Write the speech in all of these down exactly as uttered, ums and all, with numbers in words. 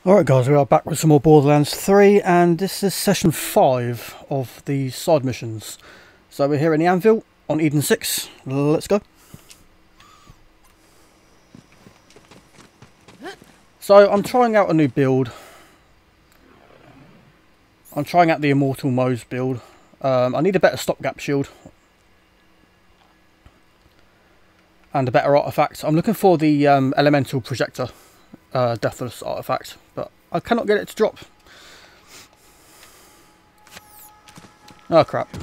Alright guys, we are back with some more Borderlands three, and this is session five of the side missions. So we're here in the Anvil on Eden six. Let's go. So I'm trying out a new build. I'm trying out the Immortal Moze build. Um, I need a better stopgap shield. And a better artifact. I'm looking for the um, Elemental Projector. Uh, Deathless artifact, but I cannot get it to drop. Oh crap.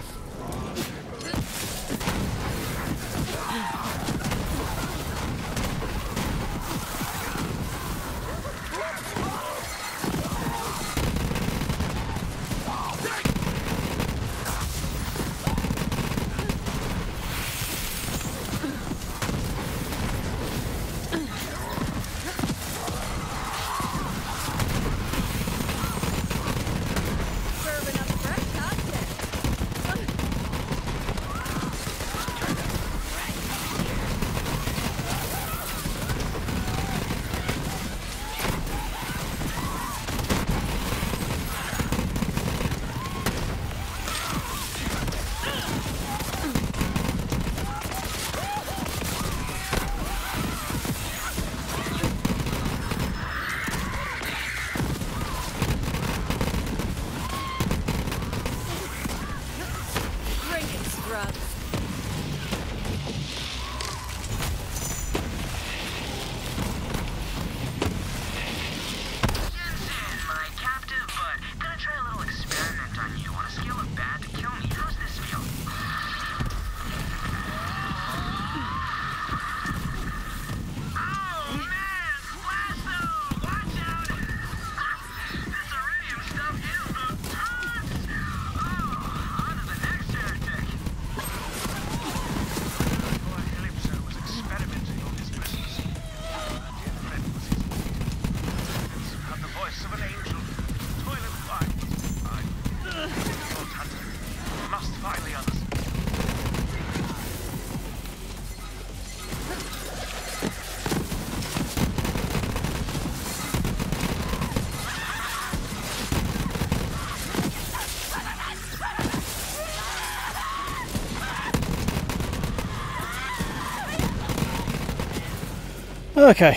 Okay.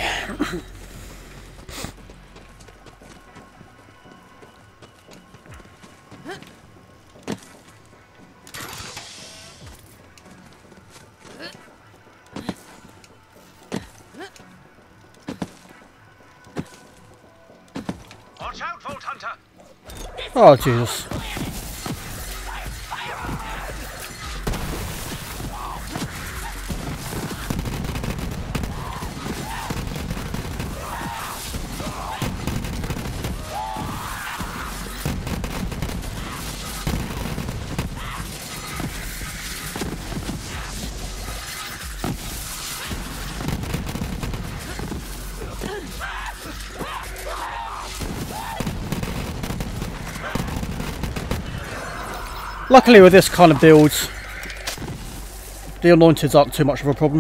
Watch out, Vault Hunter! Oh Jesus. Luckily with this kind of build, the anointeds aren't too much of a problem.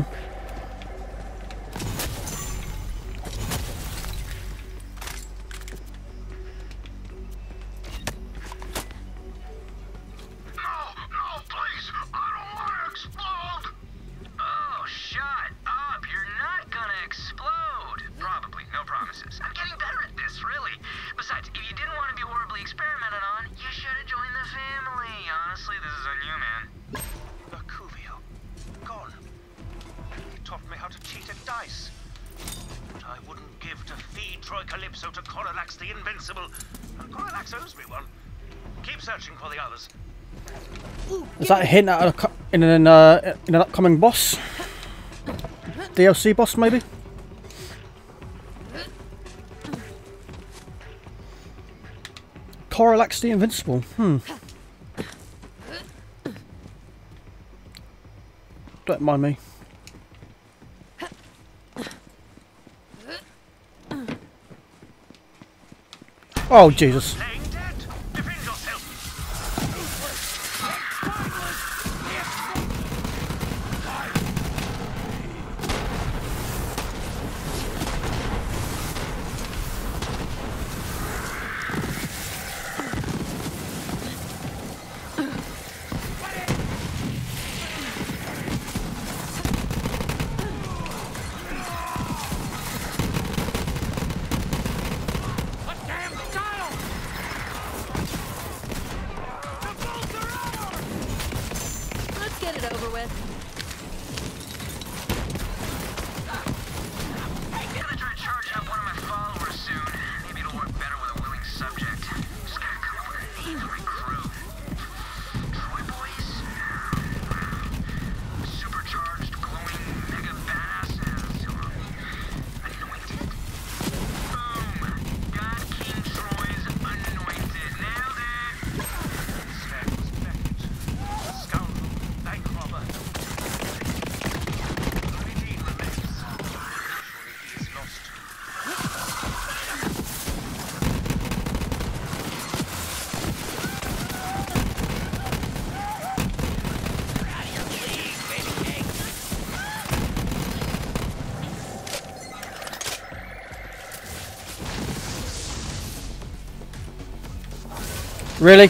The invincible, and Borderlands owes me one. Keep searching for the others. Is that a hint at a, in an uh, in an upcoming boss? D L C boss maybe? Coralax the Invincible. Hmm. Don't mind me. Oh Jesus. Really?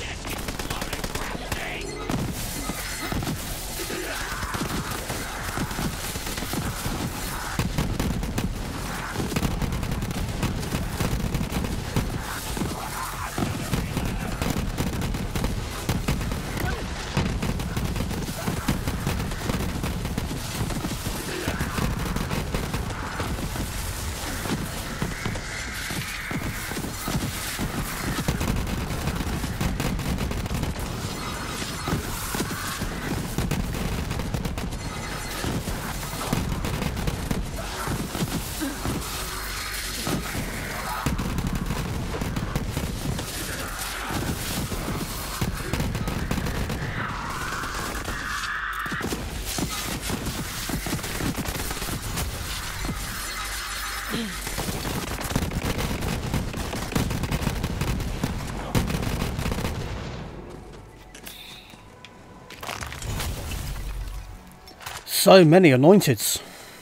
So many anointeds.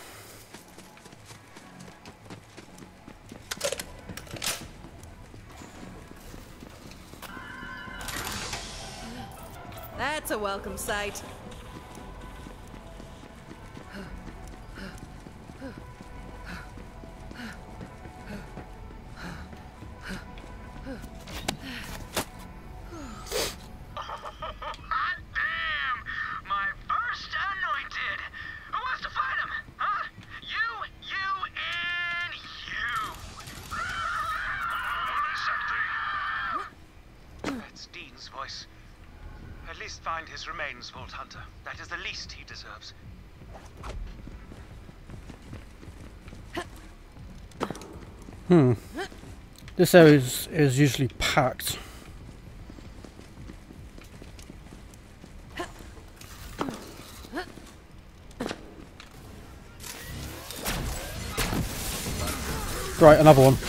That's a welcome sight. Find his remains, Vault Hunter. That is the least he deserves. Hmm. This area is, is usually packed. Right, another one.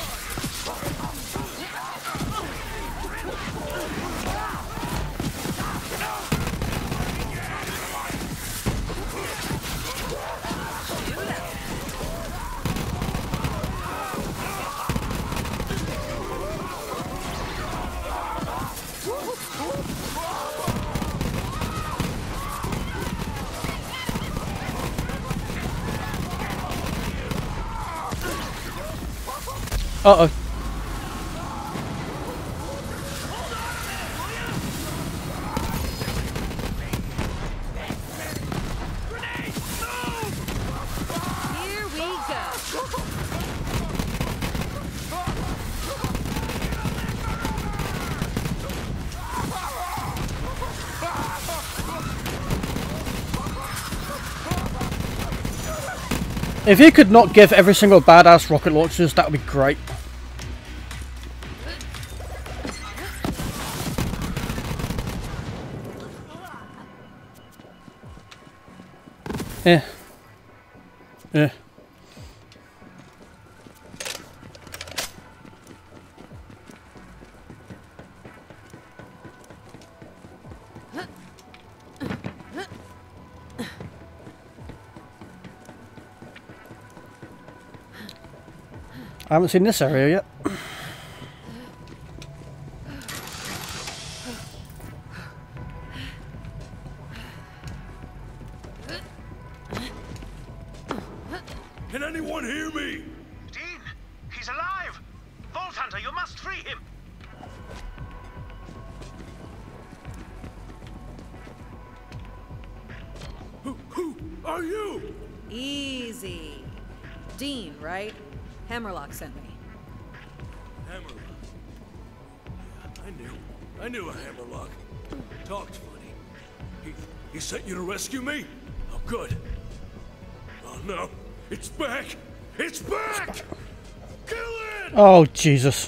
Uh-oh. Here we go. If you could not give every single badass rocket launchers, that would be great. Yeah. Yeah. I haven't seen this area yet. Can anyone hear me? Dean, he's alive! Vault Hunter, you must free him! Who, who are you? Easy. Dean, right? Hammerlock sent me. Hammerlock. I knew. I knew a Hammerlock. Talked funny. He, he sent you to rescue me? Oh, good. Oh, no. It's back! It's back! Kill it! Oh, Jesus.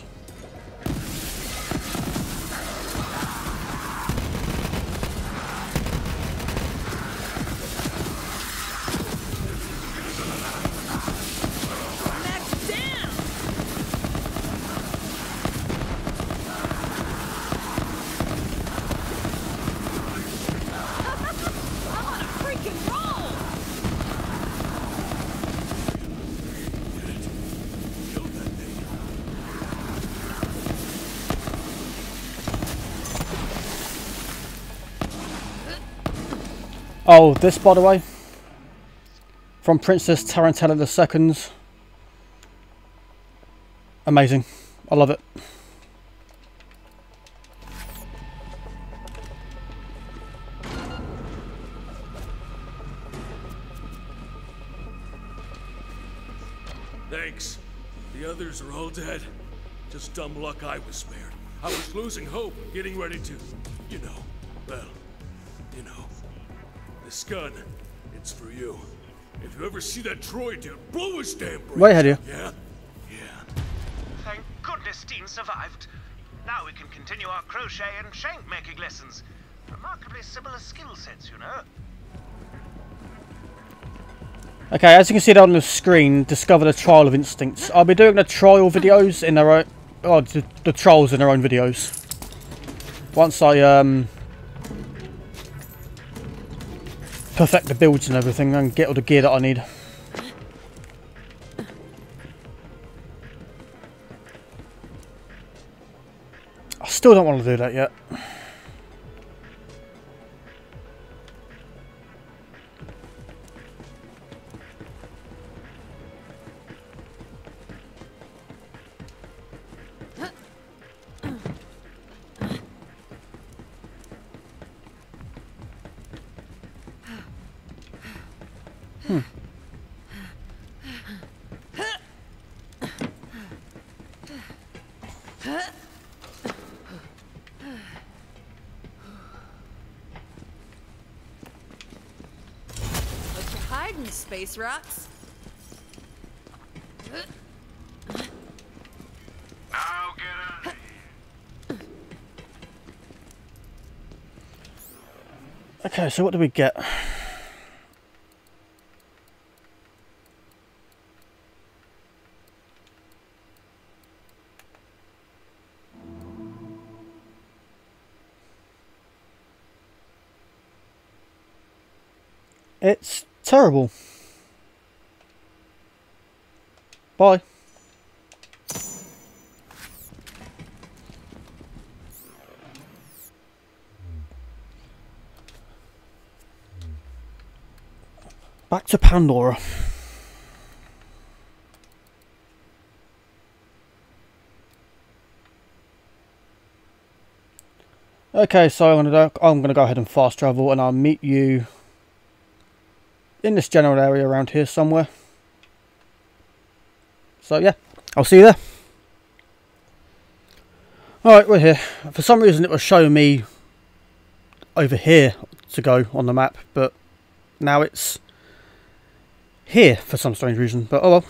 Oh, this, by the way, from Princess Tarantella the Second. Amazing. I love it. Thanks. The others are all dead. Just dumb luck I was spared. I was losing hope, getting ready to, you know, well, you know. This gun, it's for you. If you ever see that Troy dude, blow his damn brains. Right ahead, you. Yeah? Yeah. Thank goodness Dean survived. Now we can continue our crochet and shank making lessons. Remarkably similar skill sets, you know. Okay, as you can see there on the screen, discover the trial of instincts. I'll be doing the trial videos in their own, oh, the, the trials in their own videos. Once I um perfect the builds and everything and get all the gear that I need. I still don't want to do that yet. Hmm. What you hiding, space rocks? Now get out of here. Okay, so what do we get? It's terrible. Bye. Back to Pandora. Okay, so I'm gonna I'm gonna go ahead and fast travel, and I'll meet you in this general area around here somewhere. So yeah, I'll see you there. Alright, we're here. For some reason it was showing me over here to go on the map, but now it's here for some strange reason, but oh well.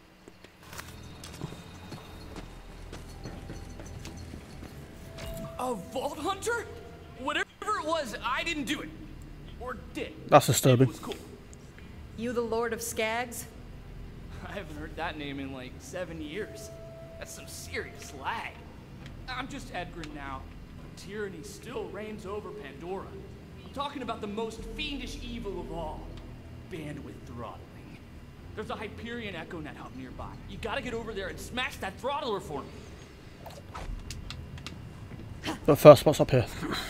A Vault Hunter? Whatever it was, I didn't do it. Or did. That's disturbing. It was cool. You the Lord of Skags? I haven't heard that name in like seven years. That's some serious lag. I'm just Edgar now. Tyranny still reigns over Pandora. I'm talking about the most fiendish evil of all. Bandwidth throttling. There's a Hyperion EchoNet hub nearby. You gotta get over there and smash that throttler for me. But first, what's up here?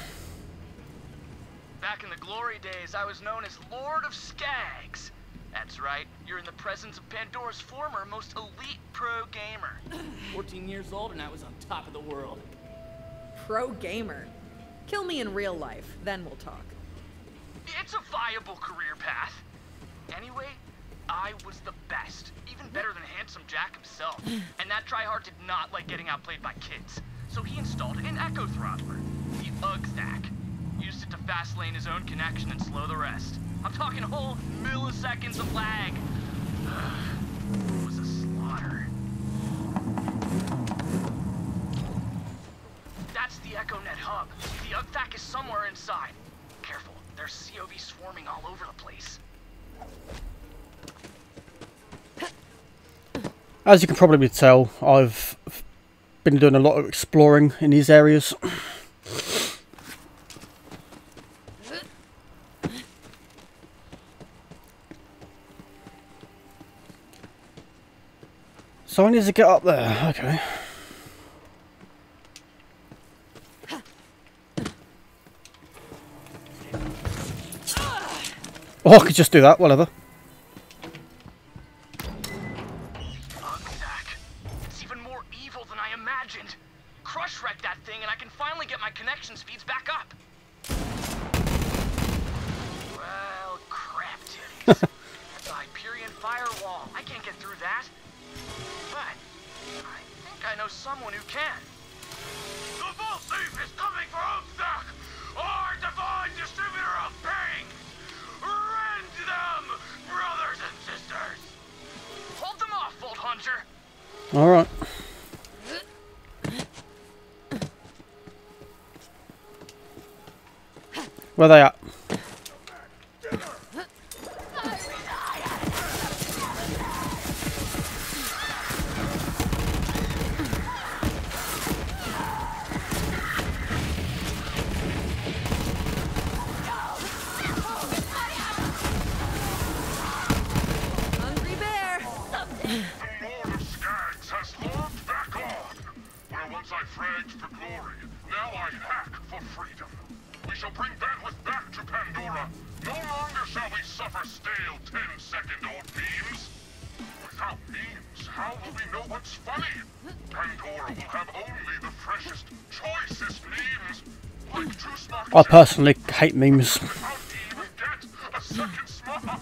Back in the glory days, I was known as Lord of Skags. That's right, you're in the presence of Pandora's former most elite pro gamer. fourteen years old and I was on top of the world. Pro gamer. Kill me in real life, then we'll talk. It's a viable career path. Anyway, I was the best, even better than Handsome Jack himself. And that tryhard did not like getting outplayed by kids. So he installed an Echo Throttler, the U G Thack. Used it to fast lane his own connection and slow the rest. I'm talking whole milliseconds of lag. It was a slaughter. That's the EchoNet hub. The U G Thack is somewhere inside. Careful, there's C O V swarming all over the place. As you can probably tell, I've been doing a lot of exploring in these areas. So I need to get up there, okay. Or I could just do that, whatever. Ugh, it's even more evil than I imagined. Crush wreck that thing and I can finally get my connection speeds back up. Well, crap titties. That's a Hyperion firewall. I can't get through that. But I think I know someone who can. The Vault Thief is coming for Oaksack, our divine distributor of pain! Rend them, brothers and sisters! Hold them off, Vault Hunter! Alright. Where they at? Hungry bear. The Lord of Skags has logged back on! Where once I fragged for glory, now I hack for freedom. We shall bring bandwidth back to Pandora. No longer shall we suffer stale ten-second-old memes. Without memes, how will we know what's funny? Pandora will have only the freshest, choicest memes. Like two smart I personally hate memes. How do you even get a second smock? No?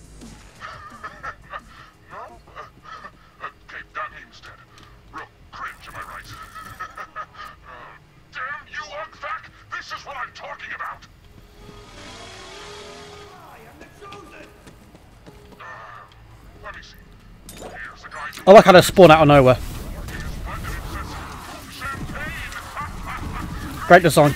Uh, okay, that meme's dead. Real cringe, am I right? uh, damn you, Ugthak! This is what I'm talking about! I am the chosen! Uh, let me see. Here's a guy I like how they spawn out of nowhere. Great design.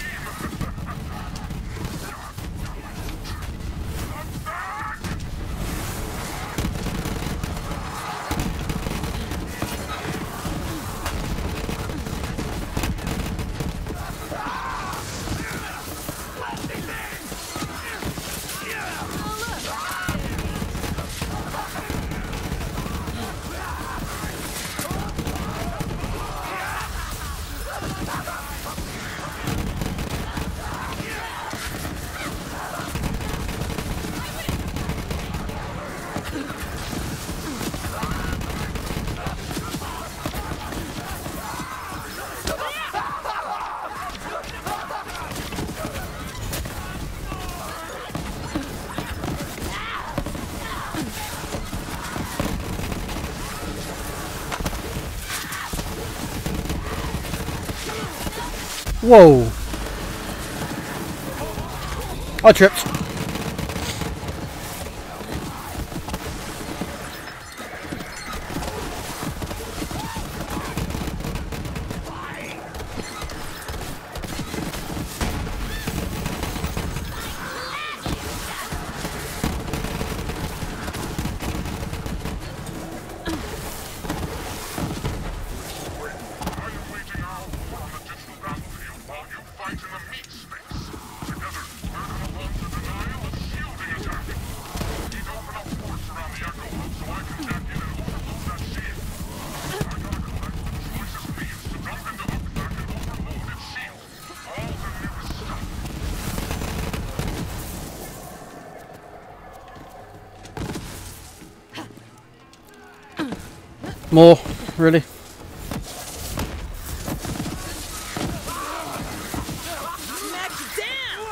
Whoa! I tripped. More, really? Smack you down!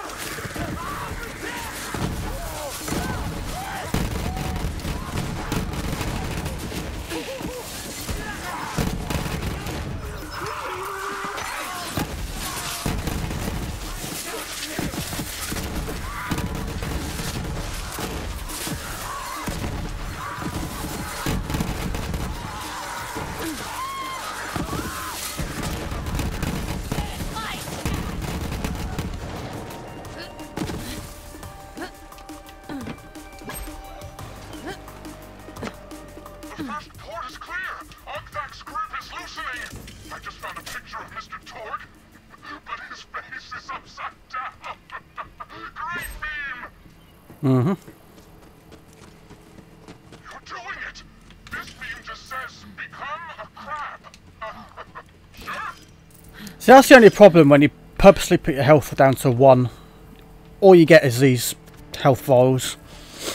The first port is clear! Ugthak's grip is loosening! I just found a picture of Mister Torg, but his face is upside down! Great meme! Mm-hmm. You're doing it! This meme just says, become a crab! Sure! See, that's the only problem when you purposely put your health down to one. All you get is these health vials.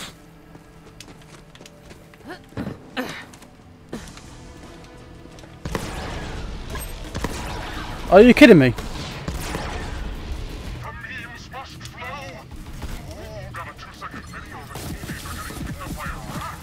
Are you kidding me? The memes must flow. Oh, got a two-second video of a teenager getting picked up by a rat.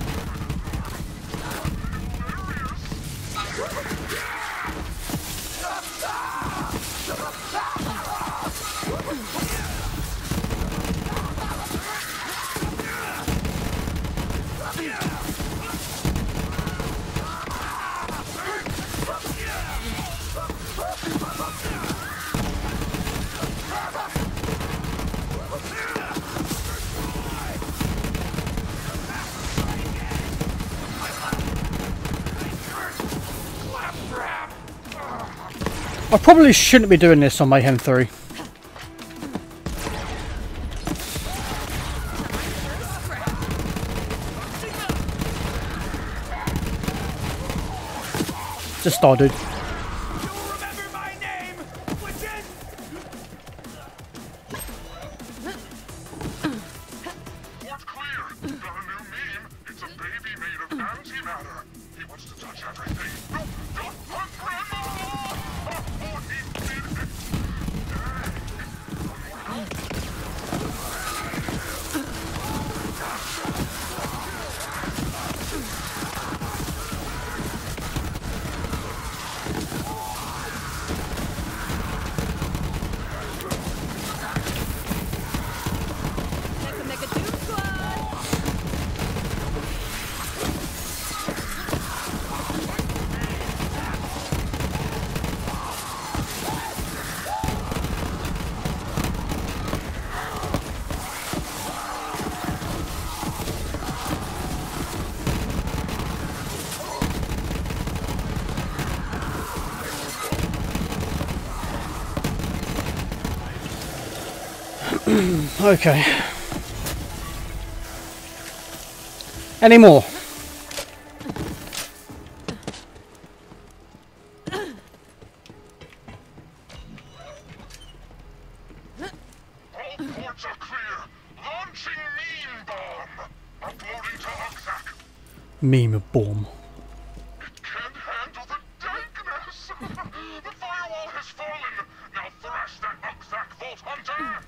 I probably shouldn't be doing this on Mayhem three. Just start, dude. Remember my name, which is... Port clear. Got a new meme. It's a baby made of antimatter. He wants to touch everything. No, don't touch Grandma! Oh, oh, he did it. Make a Doom Squad! Okay. Any more? All ports are clear. Launching meme bomb. Uploading to Hucksack. Meme bomb. It can't handle the dankness. The firewall has fallen. Now thrash that Hucksack Vault Hunter.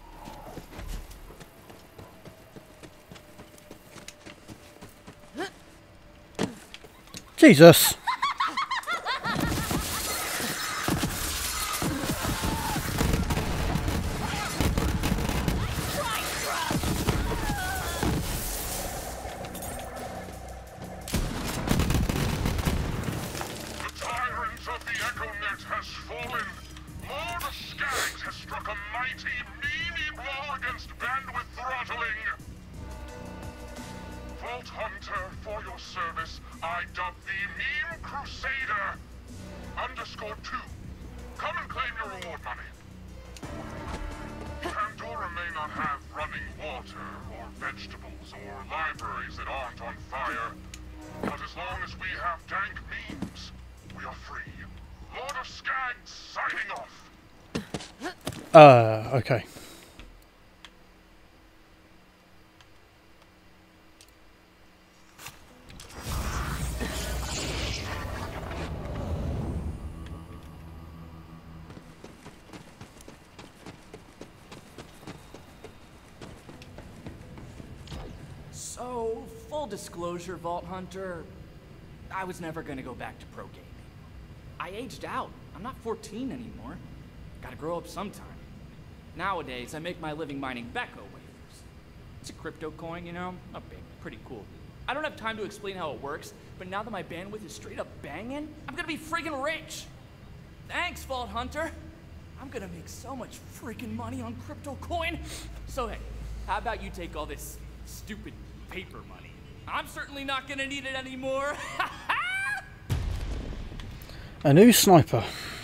Jesus. The tyrant of the EchoNet has fallen. Lord of Skags has struck a mighty, meany blow against bandwidth throttling. Vault Hunter, for your service, I dub thee Meme Crusader. Underscore two. Come and claim your reward money. Pandora may not have running water, or vegetables, or libraries that aren't on fire. But as long as we have dank memes, we are free. Lord of Skags signing off. Uh, okay. So, full disclosure, Vault Hunter, I was never gonna go back to pro gaming. I aged out. I'm not fourteen anymore. Gotta grow up sometime. Nowadays, I make my living mining Becco wafers. It's a crypto coin, you know? A big, pretty cool. I don't have time to explain how it works, but now that my bandwidth is straight up banging, I'm gonna be freaking rich! Thanks, Vault Hunter! I'm gonna make so much freaking money on crypto coin! So hey, how about you take all this stupid paper money? I'm certainly not gonna need it anymore! A new sniper.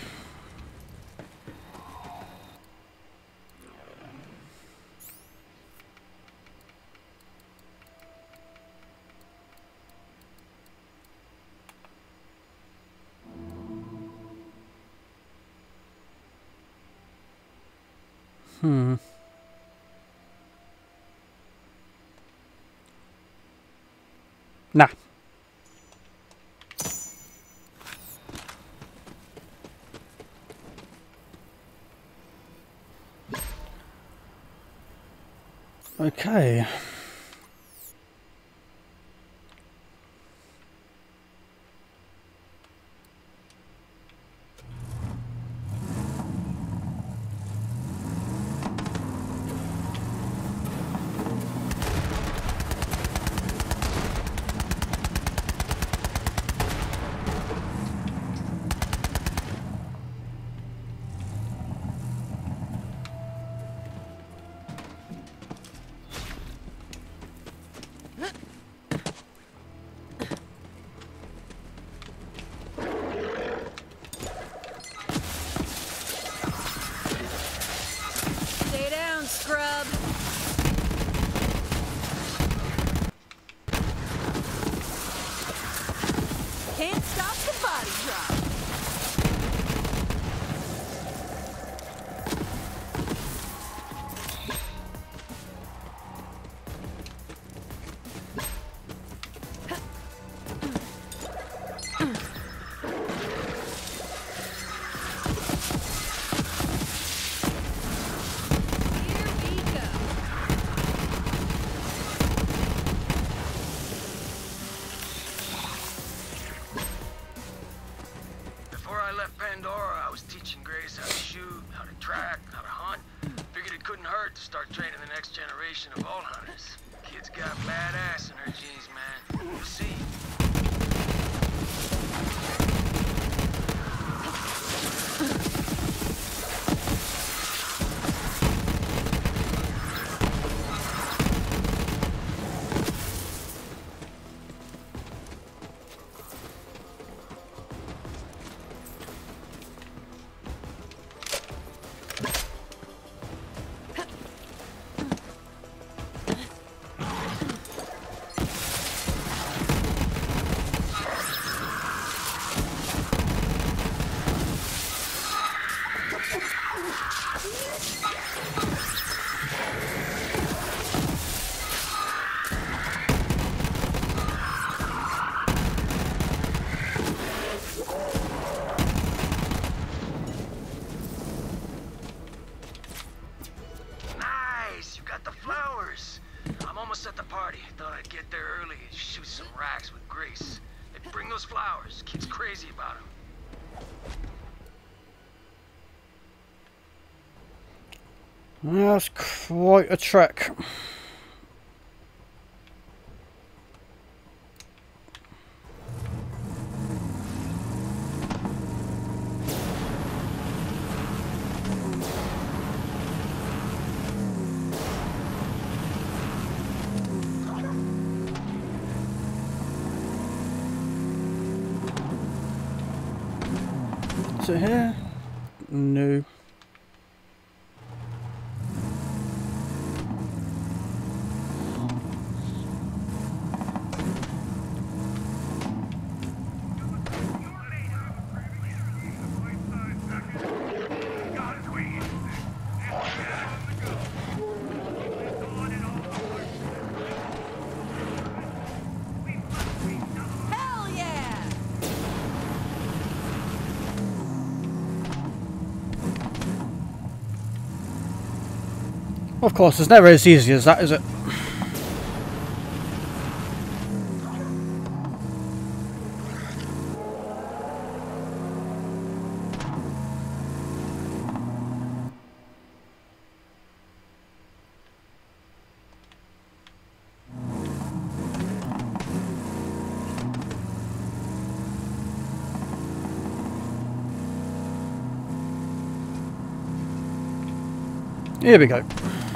Hmm. Nah. Okay. Stay down, scrub. Can't stop the body drop. Here we go. Before I left Pandora, I was teaching Grace how to shoot, how to track, how to hunt. Figured it couldn't hurt to start training the next generation of vault hunters. Kid's got badass in her genes, man. You'll see. Nice, you got the flowers. I'm almost at the party. Thought I'd get there early and shoot some racks with Grace. Hey, bring those flowers. Kid's crazy about them. That's quite a trek. Is it here? No. Hell yeah! Of course, it's never as easy as that, is it? Here we go.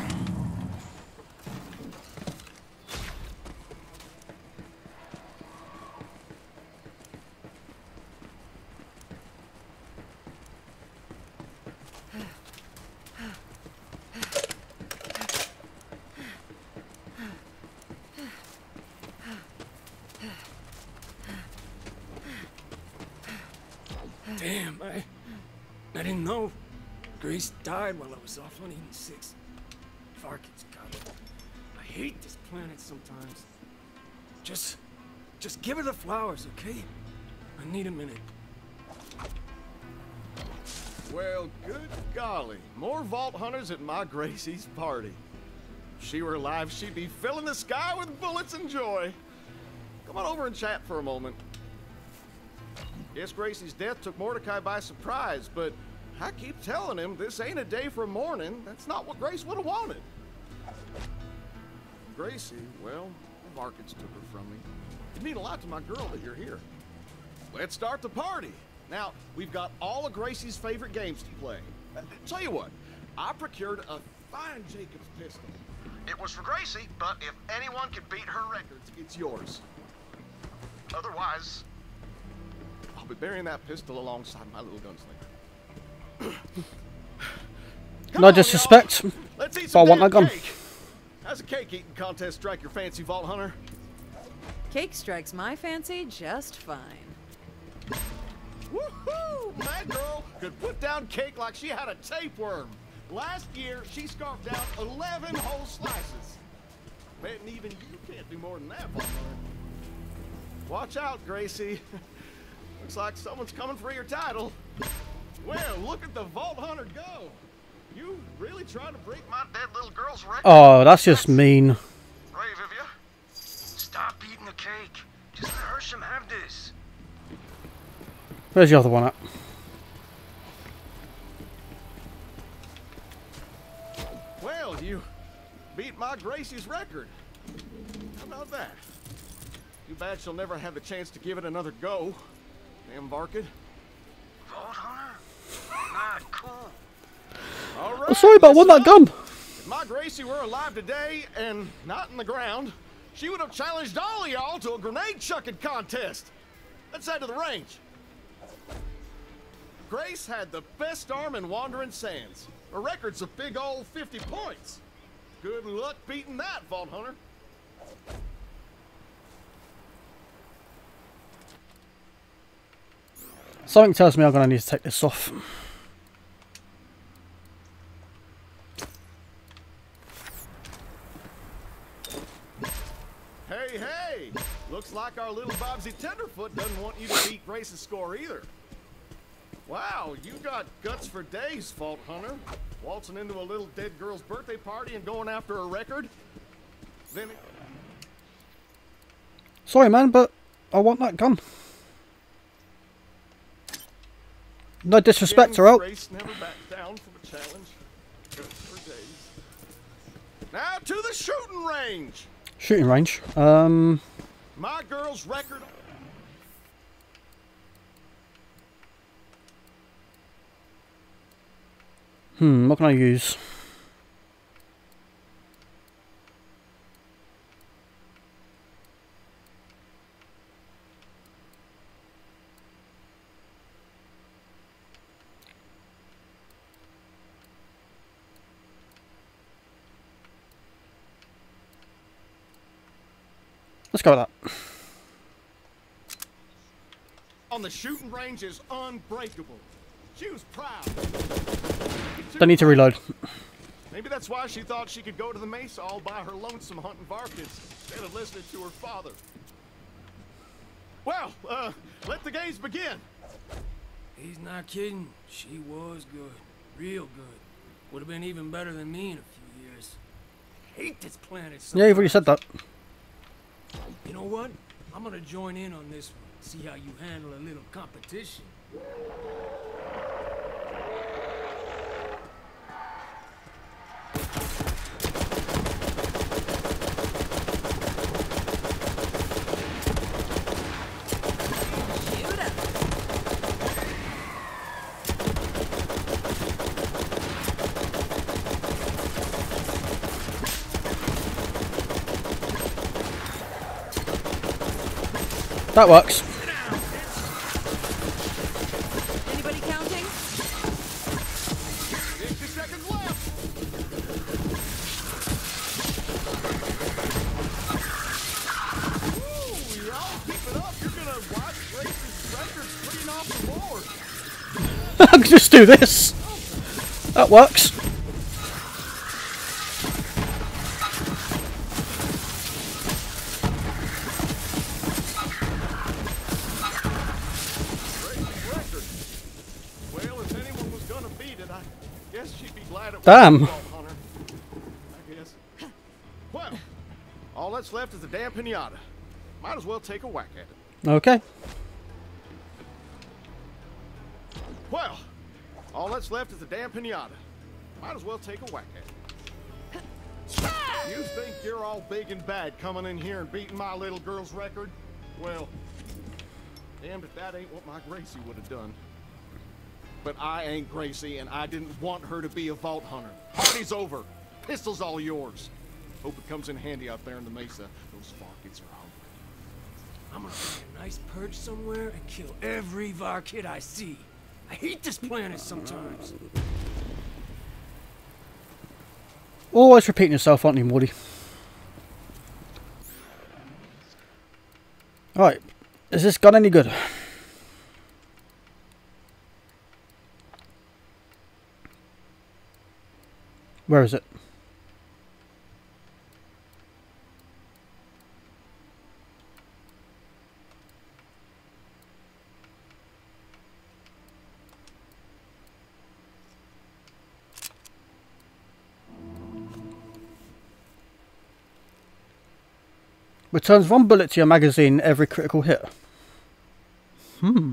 Damn, I... I didn't know. Grace died while I was off on Eden six. Farkit's got it. I hate this planet sometimes. Just... just give her the flowers, okay? I need a minute. Well, good golly. More vault hunters at my Gracie's party. If she were alive, she'd be filling the sky with bullets and joy. Come on over and chat for a moment. Guess Gracie's death took Mordecai by surprise, but I keep telling him this ain't a day for mourning. That's not what Grace would have wanted. Gracie, well, the Varkins took her from me. It'd mean a lot to my girl that you're here. Let's start the party. Now, we've got all of Gracie's favorite games to play. Uh, tell you what, I procured a fine Jacobs pistol. It was for Gracie, but if anyone could beat her records, it's yours. Otherwise, I'll be burying that pistol alongside my little gunslinger. No disrespect, Let's eat but I some want that damn gun. cake. How's a cake eating contest strike your fancy, Vault Hunter? Cake strikes my fancy just fine. Woohoo! My girl could put down cake like she had a tapeworm. Last year, she scarfed down eleven whole slices. Betting even you can't do more than that, Vault Hunter. Watch out, Gracie. Looks like someone's coming for your title. Well, look at the Vault Hunter go. You really trying to break my dead little girl's record? Oh, that's just mean. Brave of you. Stop eating the cake. Just let Hersham have this. Where's the other one at? Well, you beat my Gracie's record. How about that? Too bad she'll never have the chance to give it another go. Damn Varkid. Vault Hunter? Not cool. All right, I'm sorry, but I want that gun. If my Gracie were alive today and not in the ground, she would have challenged all of y'all to a grenade chucking contest. Let's head to the range. Grace had the best arm in Wandering Sands. Her record's a big old fifty points. Good luck beating that, Vault Hunter. Something tells me I'm going to need to take this off. Hey, hey! Looks like our little Bobsy Tenderfoot doesn't want you to beat Grace's score either. Wow, you got guts for days, Vault Hunter. Waltzing into a little dead girl's birthday party and going after a record. Then it... Sorry, man, but I want that gun. No disrespect, or else. Grace never backed down from a challenge. Guts for days. Now to the shooting range. Shooting range. Um. My girl's record. Hmm. What can I use? Let's go with that. On the shooting range is unbreakable. She was proud. Don't need to reload. Maybe that's why she thought she could go to the Mesa all by her lonesome hunting Varkins instead of listening to her father. Well, uh, let the games begin. He's not kidding. She was good. Real good. Would have been even better than me in a few years. Hate this planet sometimes. Yeah, you've already said that. You know what? I'm gonna join in on this one. See how you handle a little competition. That works. Anybody counting? fifty seconds left. Ooh, y'all keep it up. You're gonna watch Grace's record clean off the board. I can just do this. That works. Guess she'd be glad it Damn. was Vault Hunter. I guess. left is the damn pinata. Might as well take a whack at it. Okay. Well, all that's left is the damn pinata. Might as well take a whack at it. You think you're all big and bad coming in here and beating my little girl's record? Well, damned if that ain't what my Gracie would have done. But I ain't Gracie, and I didn't want her to be a vault hunter. Party's over. Pistol's all yours. Hope it comes in handy out there in the mesa. Those Varkids are hungry. I'm gonna find a nice perch somewhere and kill every Varkid I see. I hate this planet sometimes. Always repeating yourself, aren't you, Morty? Right, is this gun any good? Where is it? Returns one bullet to your magazine every critical hit. Hmm.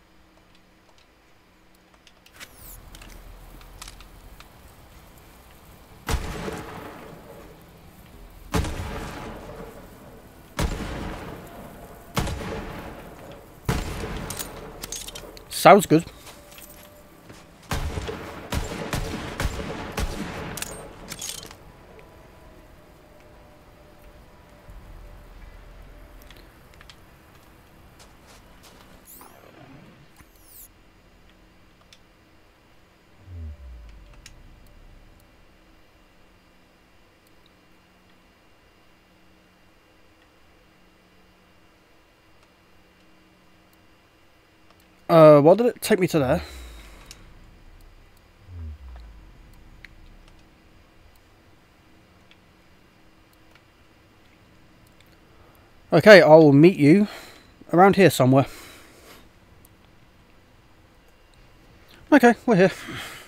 Sounds good. Uh, why did it take me to there? Okay, I will meet you around here somewhere. Okay, we're here.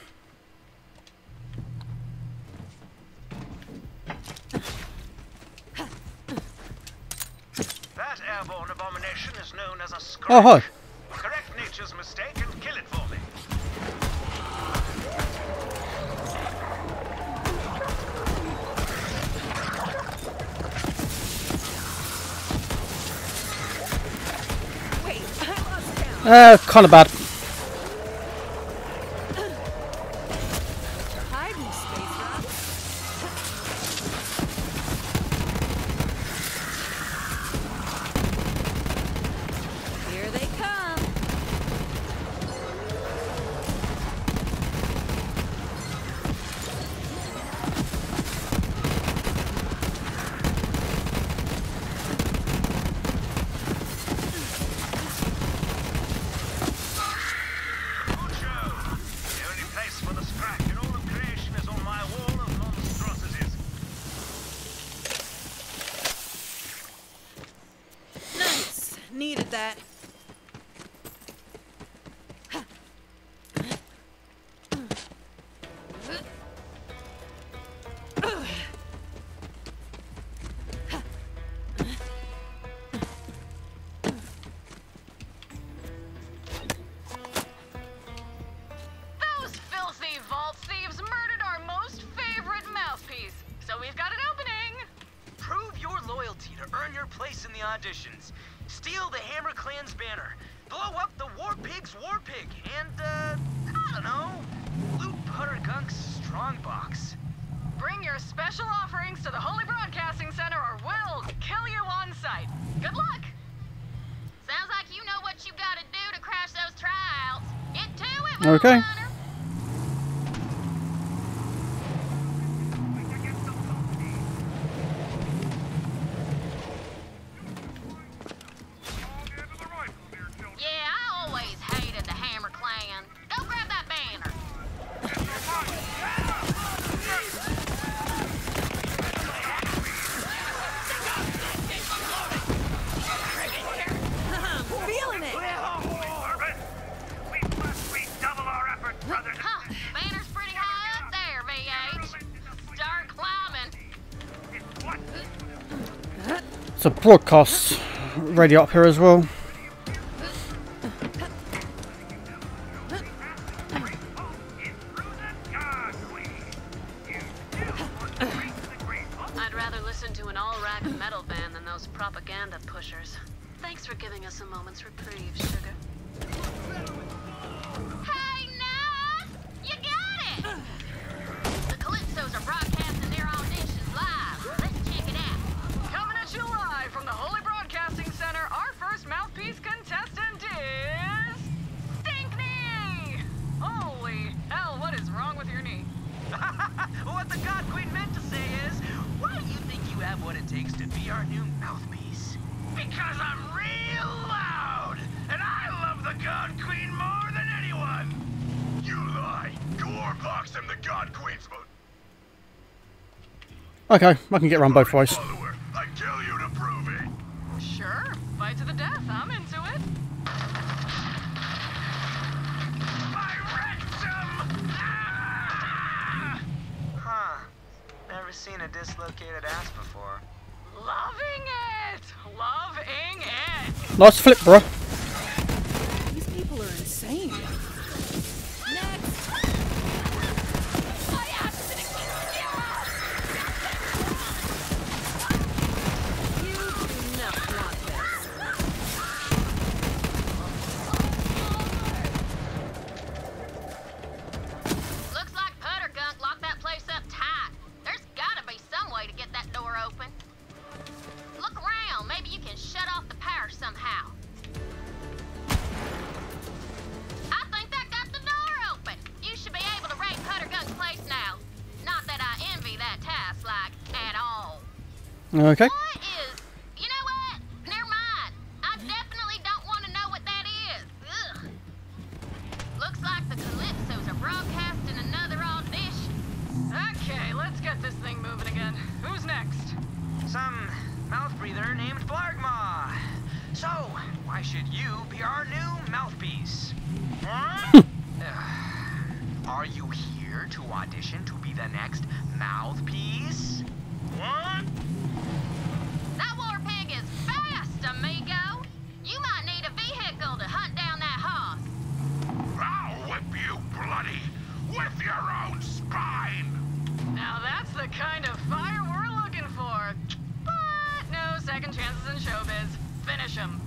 That airborne abomination is known as a scratch. Oh, hi. Correct nature's mistake and kill it for me. Wait, I lost count. Uh, kind of bad. Hiding space, huh? Here they come. Good show. The only place for the scratch in all of creation is on my wall of monstrosities. Nice. Needed that. Those filthy vault thieves murdered our most favorite mouthpiece, so we've got an opening. Prove your loyalty to earn your place in the auditions. Steal the Hammer Clan's banner. Blow up the War Pig's War Pig. And, uh, I don't know, loot Putter Gunk's strongbox. Bring your special offerings to the Holy Broadcasting Center or we'll kill you on sight. Good luck. Sounds like you know what you gotta do to crash those tryouts. Get to it, Vault Okay. Hunter. Yeah, I always hated the Hammer Clan. Go grab that banner. I'm feeling it. We must redouble our efforts. a broadcast radio up here as well. I'd rather listen to an all-rack metal band than those propaganda pushers. Thanks for giving us a moment's reprieve, sugar. Hey, Nas! You got it! The Calypsos are broadcasting their auditions live. Let's check it out. Coming at you live from the Holy Broadcasting Center, our first mouthpiece contestant is... Stinkney! Holy hell, what is wrong with your knee? What the God Queen meant to say is, why do you think you have what it takes to be our new mouthpiece? Because I'm real loud, and I love the God Queen more than anyone. You lie. Go box him, the God Queen's mo- Okay, I can get around both ways. follower. I kill you to prove it. Sure, fight to the death, I'm into it. I wrecked him! Ah! Huh. Never seen a dislocated ass before. Loving it! Loving it! Nice flip, bro. These people are insane. You do not want this. Looks like Putter Gunk locked that place up tight. There's gotta be some way to get that door open. Look around. Maybe you can shut off the power somehow. I think that got the door open. You should be able to raid Putter Gunk's place now. Not that I envy that task, like, at all. Okay. What is... You know what? Never mind. I definitely don't want to know what that is. Ugh. Looks like the Calypsos are broadcasting another audition. Okay, let's get this thing moving again. Who's next? Some mouth breather named Blargmaw. So, why should you be our new mouthpiece? Huh? Uh, Are you here to audition to be the next mouthpiece? What? That war pig is fast, amigo. You might need a vehicle to hunt down that hoss. I'll whip you bloody with your own spine! Now that's the kind of fire we're looking for. But no second chances in showbiz. Finish him.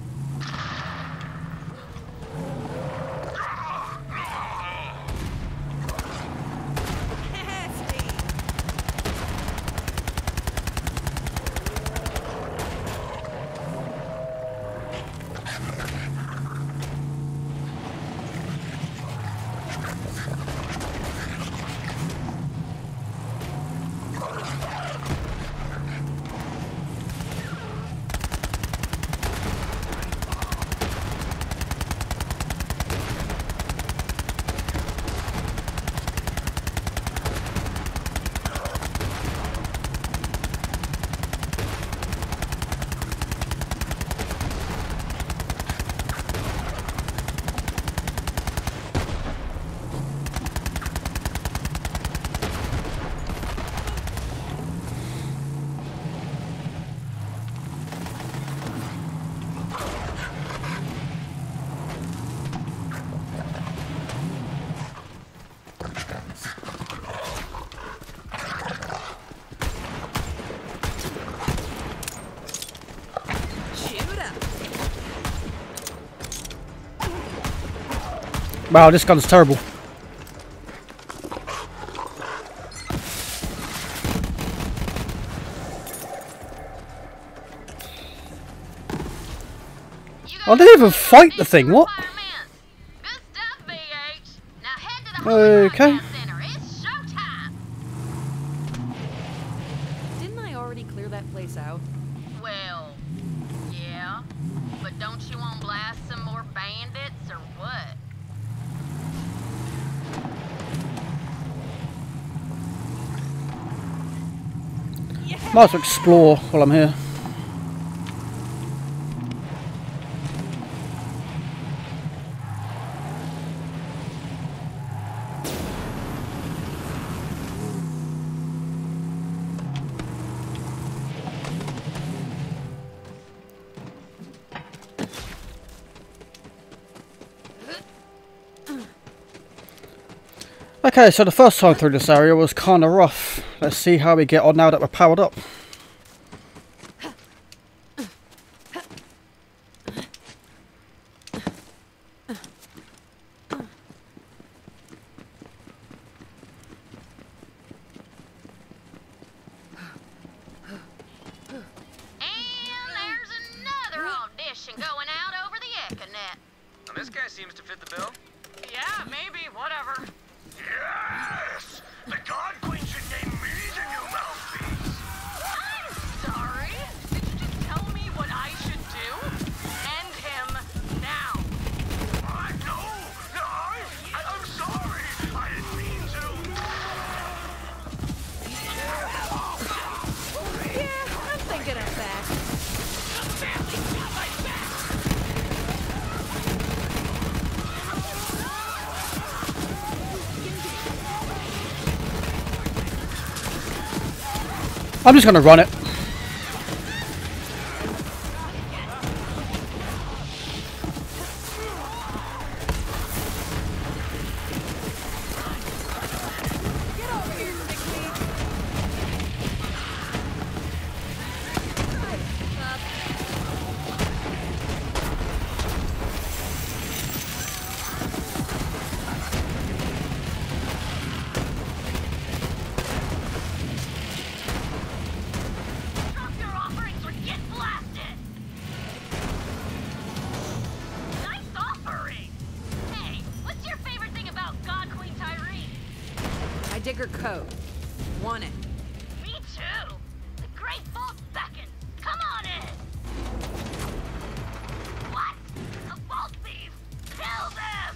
Wow, this gun's terrible. I didn't even fight the thing, what? Okay. Didn't I already clear that place out? Well, yeah. But don't you want to blast some more bandits or what? Might as well explore while I'm here. Okay, so the first time through this area was kind of rough. Let's see how we get on now that we're powered up. Going out over the Econet. Well, this guy seems to fit the bill. Yeah, maybe, whatever. Yes! The God Queen should name me the new mouthpiece! I'm sorry. Did you just tell me what I should do? End him now. What? No! No! I, I, I'm sorry! I didn't mean to! Yeah, I'm thinking of that. I'm just going to run it. Digger code. Want it. Me too. The Great Vault beckons. Come on in. What? A vault thief? Kill them!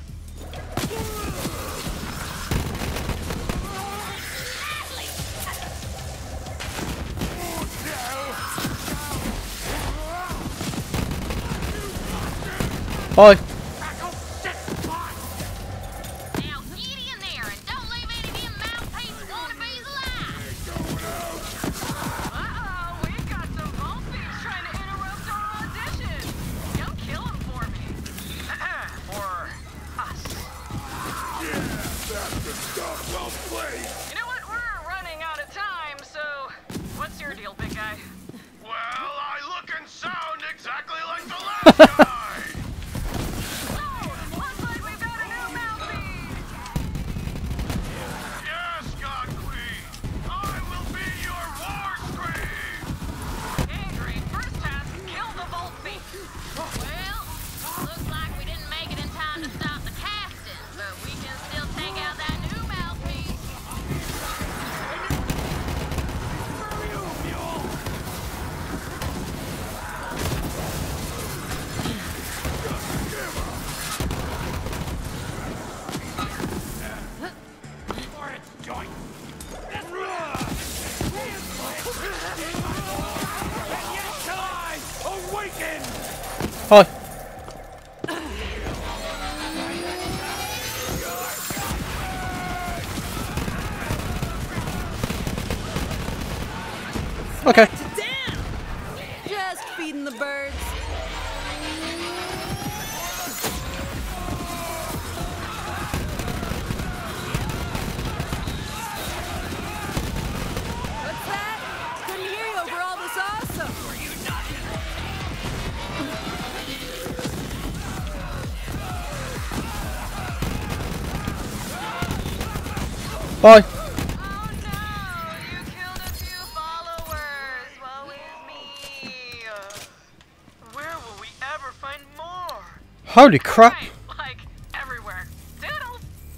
Bye. You know what? We're running out of time, so what's your deal, big guy? Well, I look and sound exactly like the last guy! Oh, looks like we've got a new mouthpiece! Yes, God Queen! I will be your war scream! Angry, first task, kill the Vault Thief. Well, looks like we didn't make it in time to stop the casting, but we can still take out that new mouthpiece. Hi. Okay. Just feeding the birds. What's that? Couldn't hear you over all this awesome. Bye. Oh no, you killed a few followers. Woe is me. Where will we ever find more? Holy crap. Right, like everywhere. Doodles.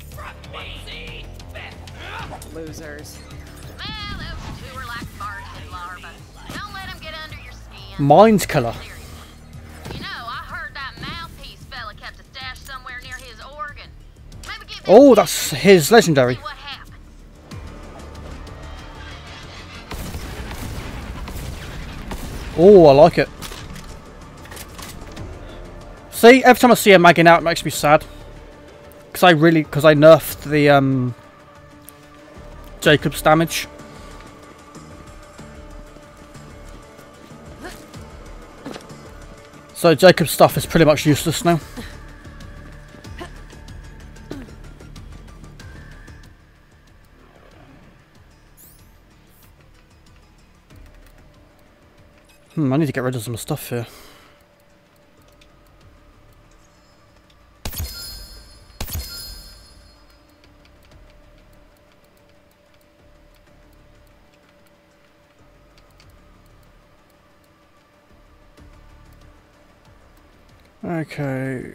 Losers. Well, those two are like barton larvae. Don't let them get under your skin. Mind killer. You know, I heard that mouthpiece fella kept a stash somewhere near his organ. Maybe get Oh, that's his legendary. see what happens. Oh, I like it. See, every time I see a magging out, it makes me sad. Because I really, because I nerfed the um, Jacob's damage. So Jacob's stuff is pretty much useless now. Hmm, I need to get rid of some stuff here. Okay.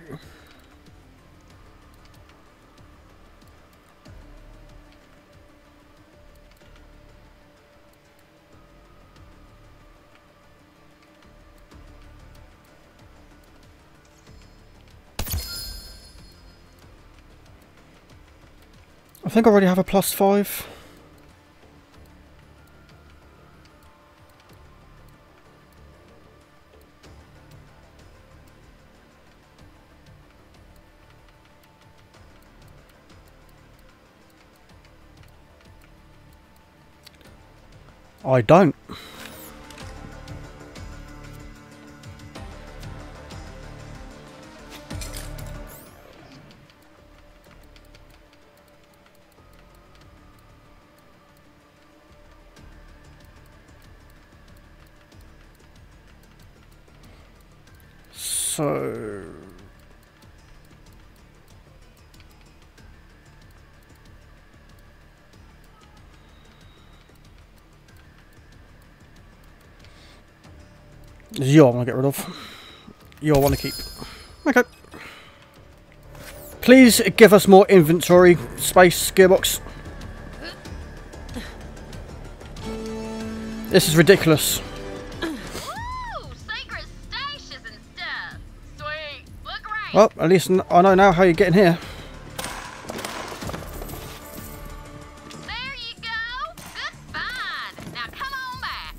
I think I already have a plus five. I don't. So you I want to get rid of. You I want to keep. Okay. Please give us more inventory space, Gearbox. This is ridiculous. Well, at least I know now how you're getting here. There you go. Good find. Now come on back.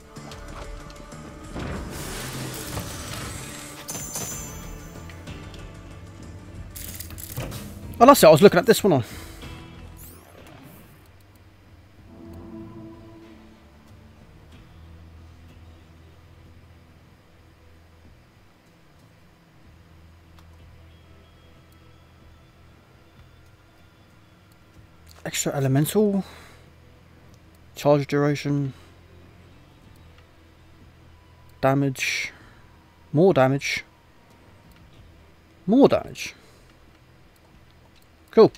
Oh, that's it. I was looking at this one on. Extra elemental, charge duration, damage, more damage, more damage. Cool.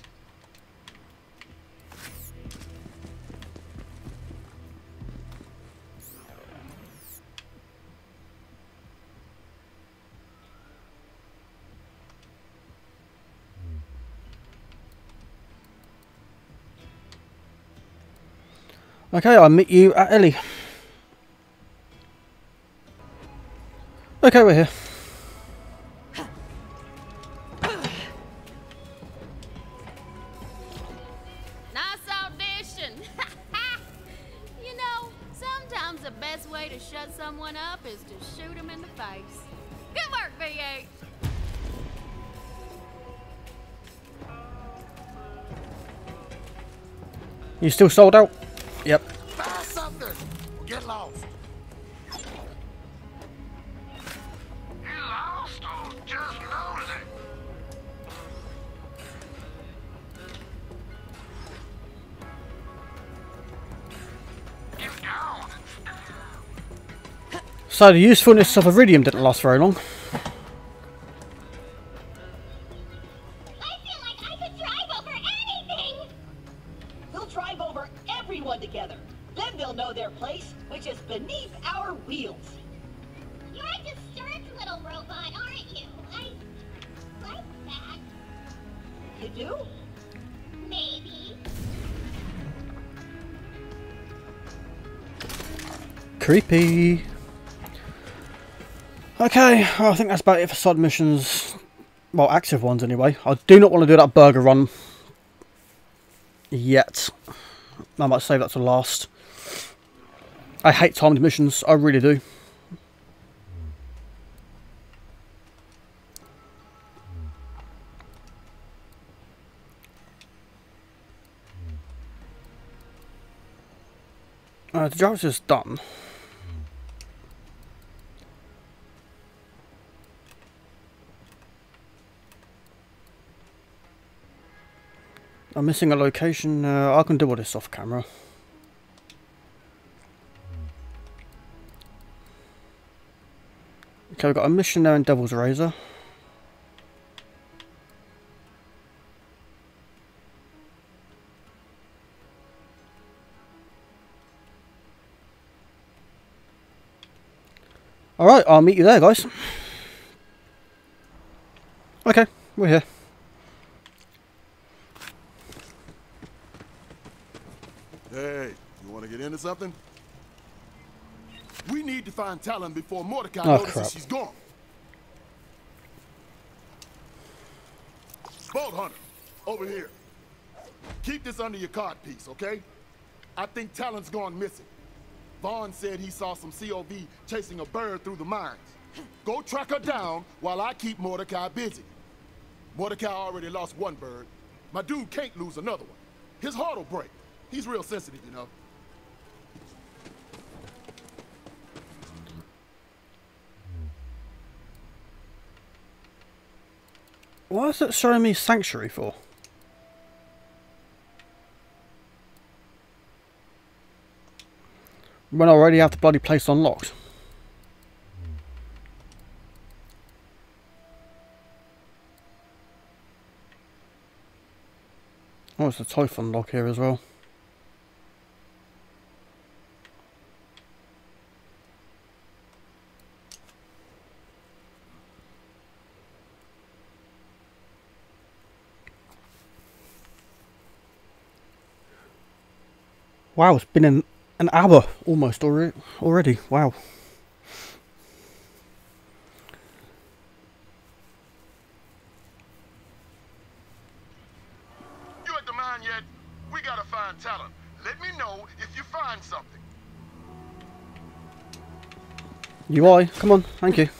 Okay, I'll meet you at Ellie. Okay, we're here. Nice audition. You know, sometimes the best way to shut someone up is to shoot them in the face. Good work, V eight. You still sold out? Yep. Buy something. Get lost. You lost or just nosy? Get gone. So the usefulness of iridium didn't last very long. Together. Then they'll know their place, which is beneath our wheels. You're a disturbed little robot, aren't you? I like that. You do? Maybe. Creepy. Okay, I think that's about it for side missions. Well, active ones anyway. I do not want to do that burger run yet. I might save that to last. I hate timed missions, I really do. Uh, the job is done. I'm missing a location. Uh, I can do all this off camera. Okay, we've got a mission there in Devil's Razor. Alright, I'll meet you there, guys. Okay, we're here. Hey, you want to get into something? We need to find Talon before Mordecai Oh, notices crap. she's gone. Vault Hunter, over here. Keep this under your card piece, okay? I think Talon's gone missing. Vaughn said he saw some C O V chasing a bird through the mines. Go track her down while I keep Mordecai busy. Mordecai already lost one bird. My dude can't lose another one. His heart will break. He's real sensitive, you know. Why is it showing me Sanctuary for? When I already have the bloody place unlocked. Oh, it's a Typhon lock here as well. Wow, it's been an, an hour almost already. Already, wow. You at the mine yet? We gotta find Talon. Let me know if you find something. U I, come on, thank you.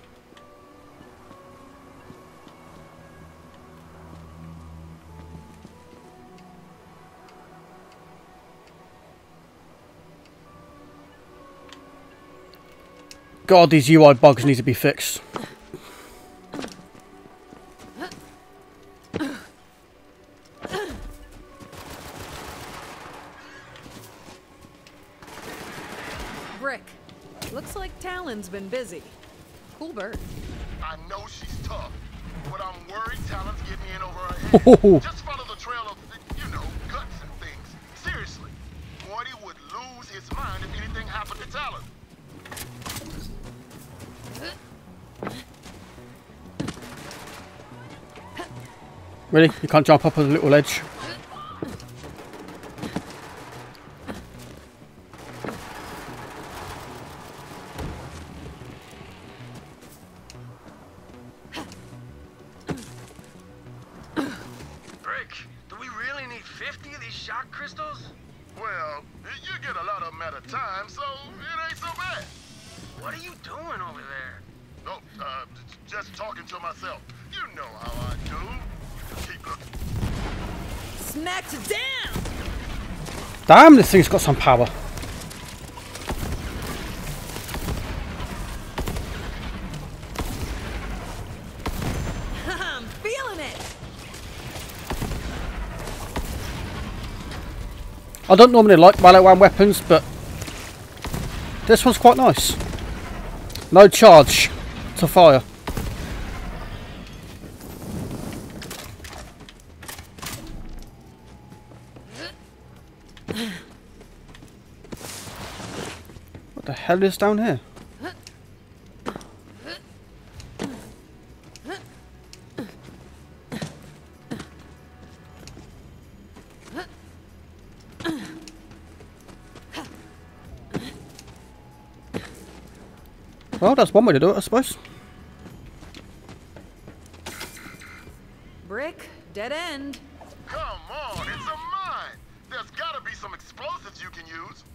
God, these U I bugs need to be fixed. Brick, looks like Talon's been busy. Cool bird. I know she's tough, but I'm worried Talon's getting in over her head. Just follow the trail of, you know, guts and things. Seriously, Morty would lose his mind if anything happened to Talon. Really? You can't jump up a little ledge? Brick, do we really need fifty of these shock crystals? Well, you get a lot of them at a time, so it ain't so bad. What are you doing over there? No, uh, just talking to myself. You know how I do. Keep looking. Smacked down! Damn, this thing's got some power. I'm feeling it! I don't normally like melee one weapons, but this one's quite nice. No charge to fire. What the hell is down here? Well, that's one way to do it, I suppose. Brick, dead end. Come on, it's a mine. There's gotta be some explosives you can use.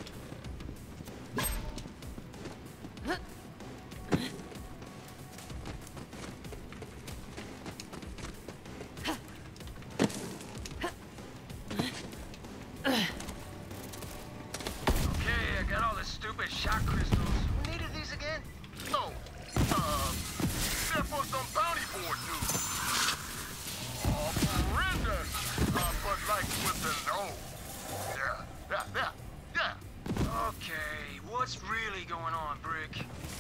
Okay, I got all the stupid shock crystals. Who needed these again? Oh, uh, they're for some bounty board dude. Oh, horrendous. Uh, but like with the no. Yeah, yeah, yeah, yeah. Okay, what's really going on, Brick?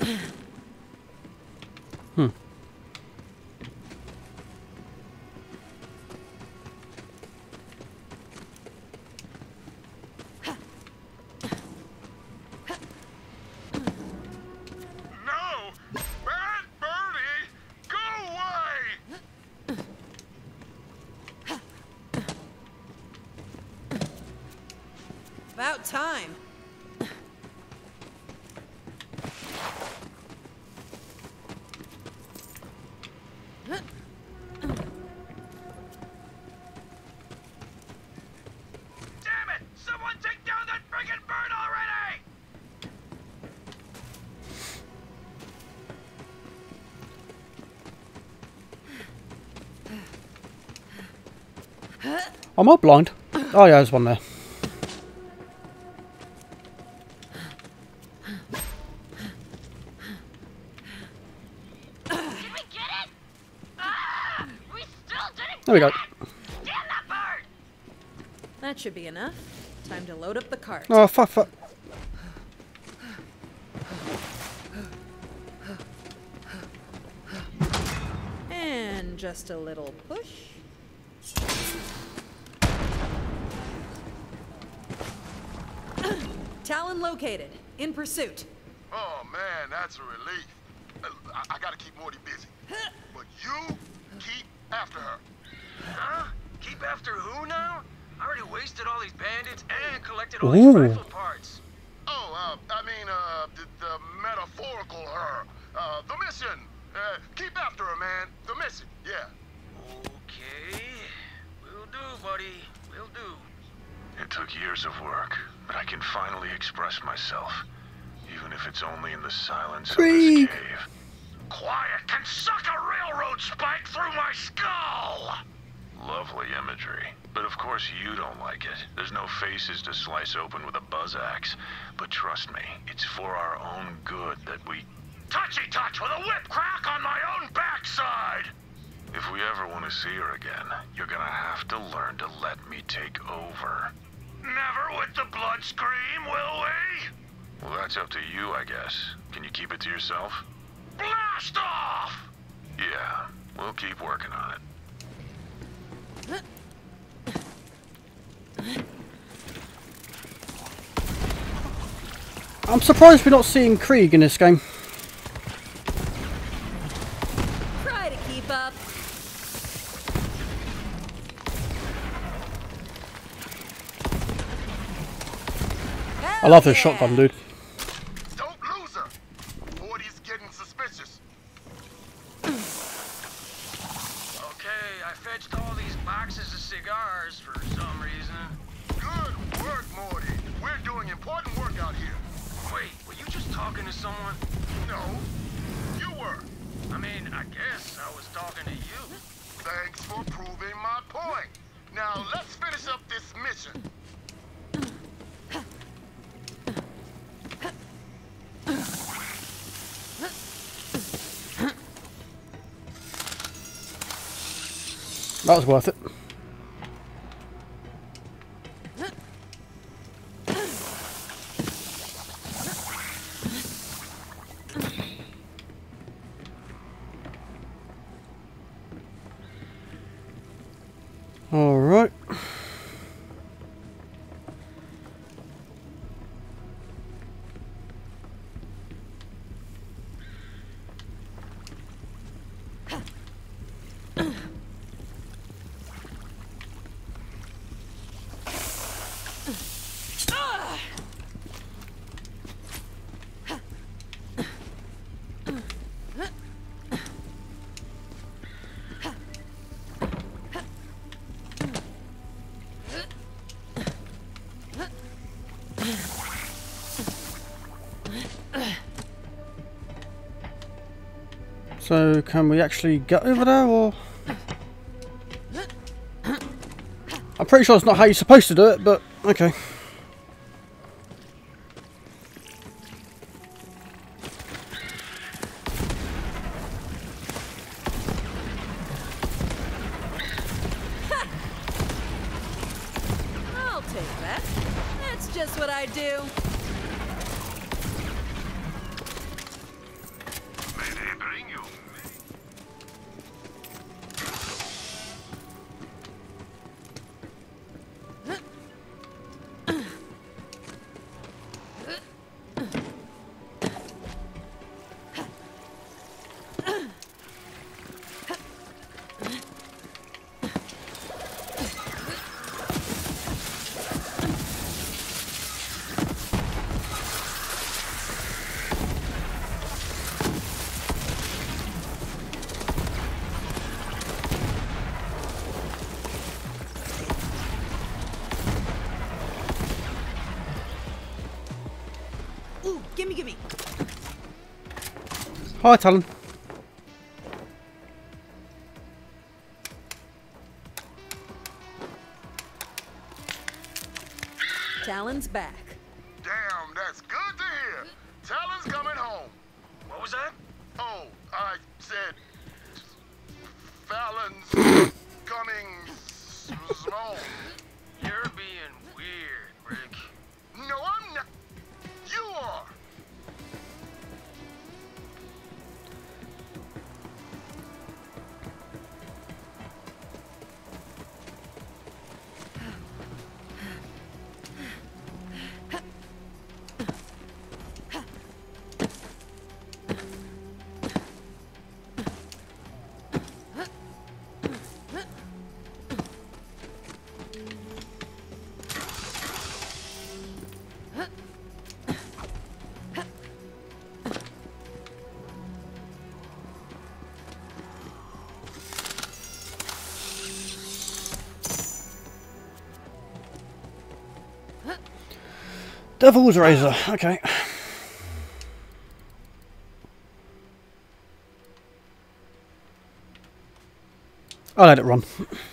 Hmm. About time. Damn it! Someone take down that friggin' bird already! Am I blind? Oh yeah, there's one there. There we go. That should be enough. Time to load up the cart. Oh, fuck, fuck. And just a little push. Talon located. In pursuit. Oh man, that's a relief. I, I gotta keep Morty busy. But you keep after her. Huh? Keep after who now? I already wasted all these bandits and collected all Ooh. these rifle parts. Oh, uh, I mean, uh, the, the metaphorical her. Uh, the mission. Uh, keep after her, man. The mission, yeah. Okay. Will do, buddy. Will do. It took years of work, but I can finally express myself. Even if it's only in the silence of this cave. Quiet can suck a railroad spike through my skull! Lovely imagery. But of course you don't like it. There's no faces to slice open with a buzz axe. But trust me, it's for our own good that we... Touchy touch with a whip crack on my own backside! If we ever want to see her again, you're gonna have to learn to let me take over. Never with the blood scream, will we? Well, that's up to you, I guess. Can you keep it to yourself? Blast off! Yeah, we'll keep working on it. I'm surprised we're not seeing Krieg in this game. Try to keep up. I love this shotgun, dude. Don't lose her. Morty's getting suspicious. Okay, I fetched all these boxes of cigars for some reason. Good work, Morty. We're doing important work out here. Wait, were you just talking to someone? No, you were. I mean, I guess I was talking to you. Thanks for proving my point. Now, let's finish up this mission. That was worth it. All right. So, can we actually get over there, or...? I'm pretty sure it's not how you're supposed to do it, but okay. I'll take that. That's just what I do. Ooh, gimme, gimme. Hi, Talon. Talon's back. Damn, that's good to hear. Talon's coming home. What was that? Oh, I said Fallon's coming s- home. You're being weird, Rick. No, I'm not. You are. Devil's Razor, okay. I'll let it run.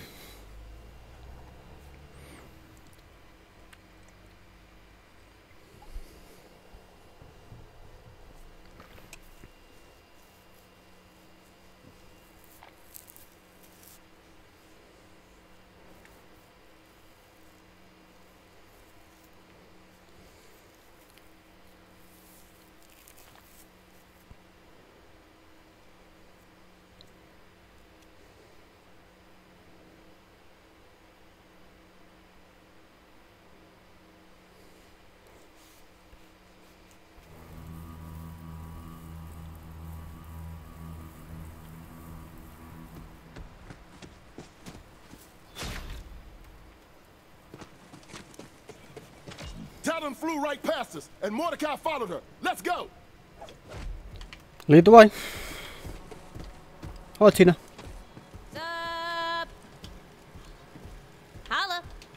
Talon flew right past us, and Mordecai followed her. Let's go. Lead the way. Hi, Tina. What's up? Holla.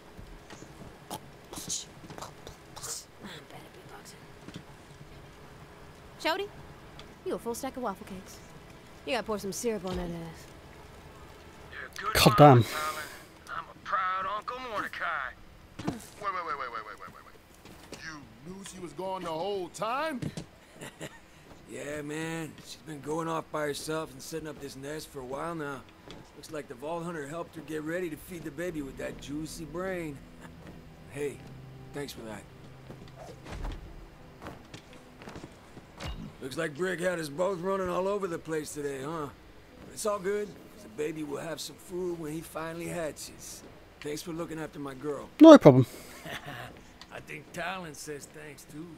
Shody, you a full stack of waffle cakes. You gotta pour some syrup on that ass. You're a good God mama, damn. Talon. I'm a proud Uncle Mordecai. Wait, wait, wait, wait, wait, wait, wait, wait, wait. You knew she was gone the whole time? Yeah, man. She's been going off by herself and setting up this nest for a while now. Looks like the Vault Hunter helped her get ready to feed the baby with that juicy brain. Hey, thanks for that. Looks like Brick had us both running all over the place today, huh? But it's all good, because the baby will have some food when he finally hatches. Thanks for looking after my girl. No problem. I think Talon says thanks, too.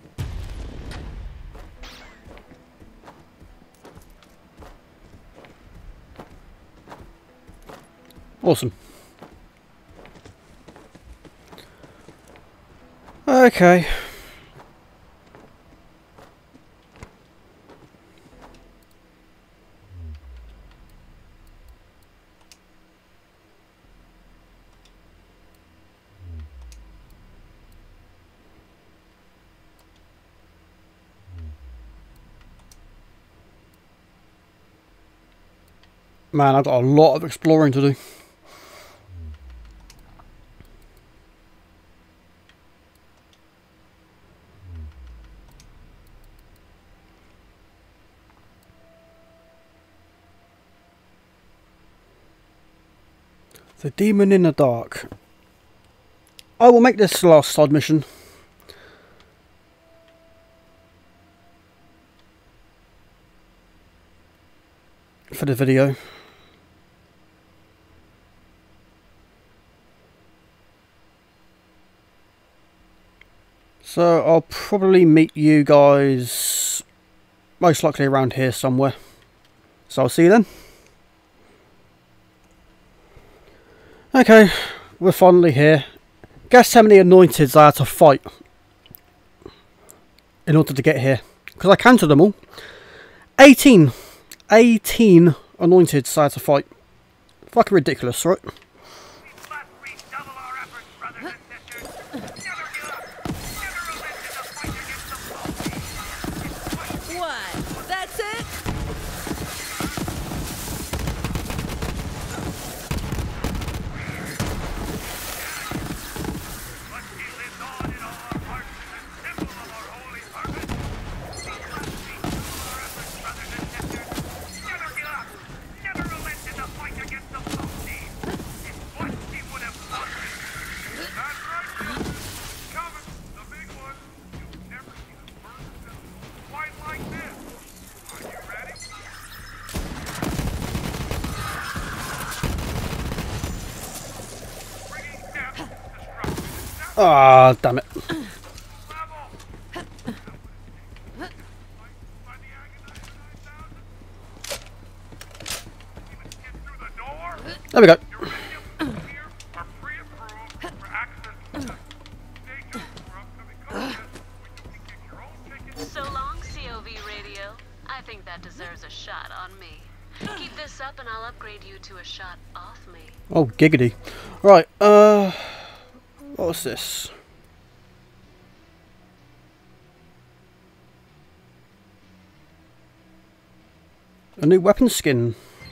Awesome. Okay. Man, I've got a lot of exploring to do. The Demon in the Dark. I will make this the last side mission. For the video. So I'll probably meet you guys most likely around here somewhere. So I'll see you then. Okay, we're finally here. Guess how many anointeds I had to fight in order to get here. Because I counted them all. eighteen. eighteen anointeds I had to fight. Fucking ridiculous, right? What? That's it? Ah, damn it. There we go. So long, C O V radio. I think that deserves a shot on me. Keep this up and I'll upgrade you to a shot off me. Oh, giggity. Right, uh... what's this? A new weapon skin.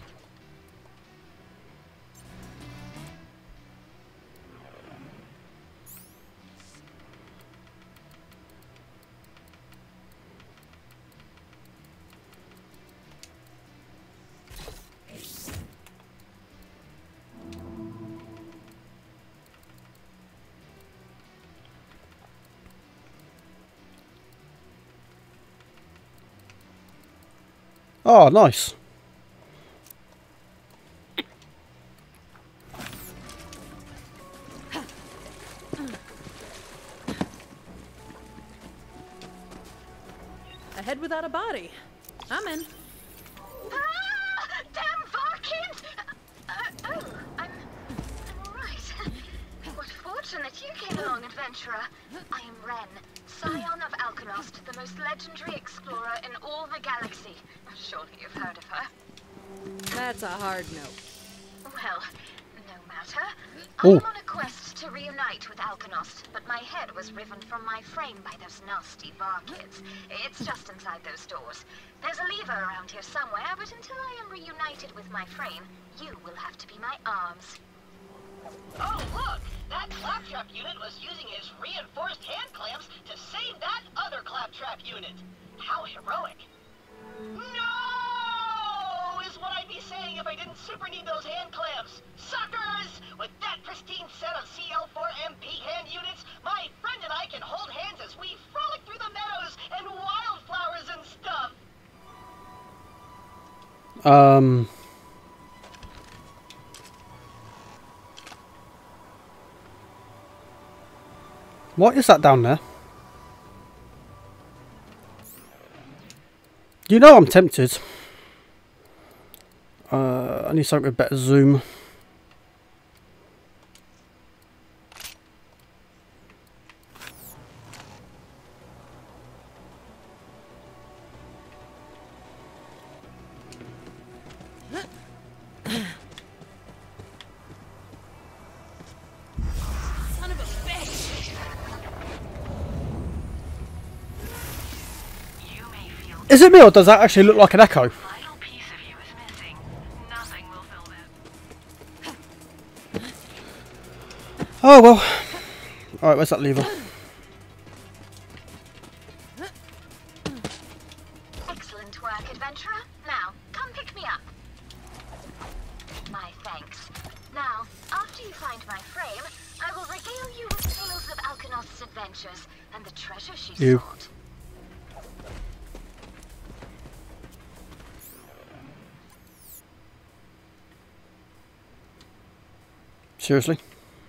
Oh, nice. A head without a body. I'm in. Ah! Damn Varkins! Uh, oh, I'm... I'm alright. What fortunate you came along, adventurer. I am Ren, scion of Alkanost, the most legendary explorer in all the galaxy. Surely you've heard of her. That's a hard no. Well, no matter. Ooh. I'm on a quest to reunite with Alkanost, but my head was riven from my frame by those nasty Varkids. It's just inside those doors. There's a lever around here somewhere, but until I am reunited with my frame, you will have to be my arms. Oh, look! That claptrap unit was using his reinforced hand clamps to save that other claptrap unit. How heroic. No! Is what I'd be saying if I didn't super need those hand clamps. Suckers! With that pristine set of C L four M P hand units, my friend and I can hold hands as we frolic through the meadows and wildflowers and stuff. Um... What is that down there? You know I'm tempted. Uh, I need something with better zoom. Son of a bitch! Is it me or does that actually look like an echo? Oh well. Alright, where's that lever? Excellent work, adventurer. Now, come pick me up. My thanks. Now, after you find my frame, I will regale you with tales of Alkanost's adventures and the treasure she You. sought. Seriously?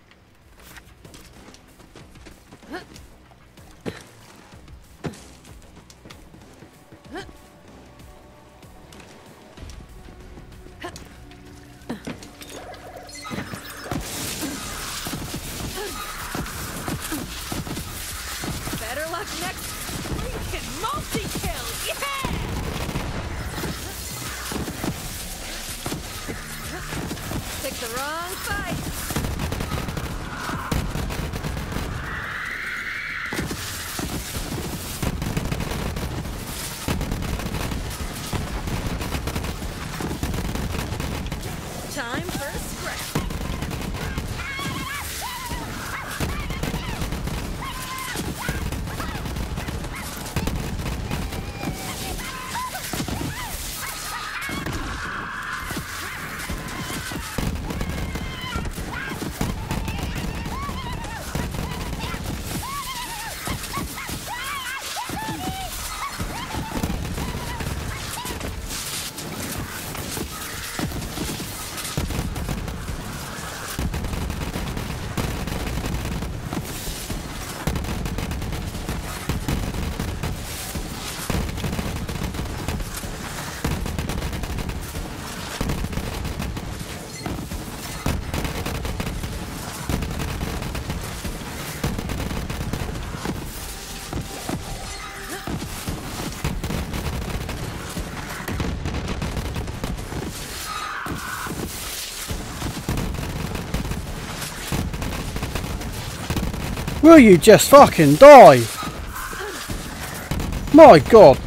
Better luck next freaking multi-kill! Yeah! Pick the wrong fight. Will you just fucking die? My god.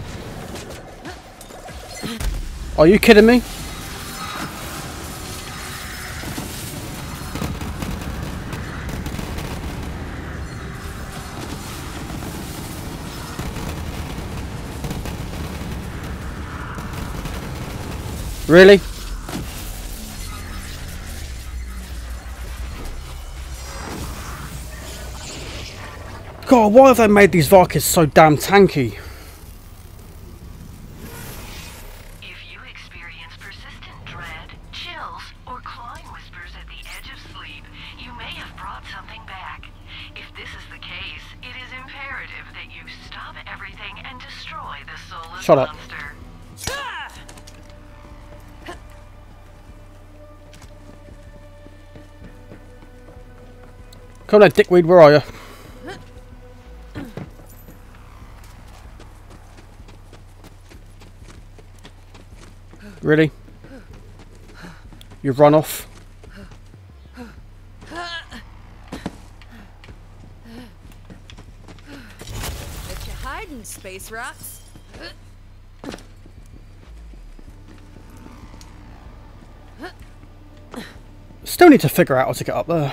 Are you kidding me? Really? God, why have they made these Varkids so damn tanky? If you experience persistent dread, chills, or clawing whispers at the edge of sleep, you may have brought something back. If this is the case, it is imperative that you stop everything and destroy the soulless Shut up. monster. Come on, dickweed, where are you? Really? You've run off? Bet you hiding, space rocks. Still need to figure out how to get up there.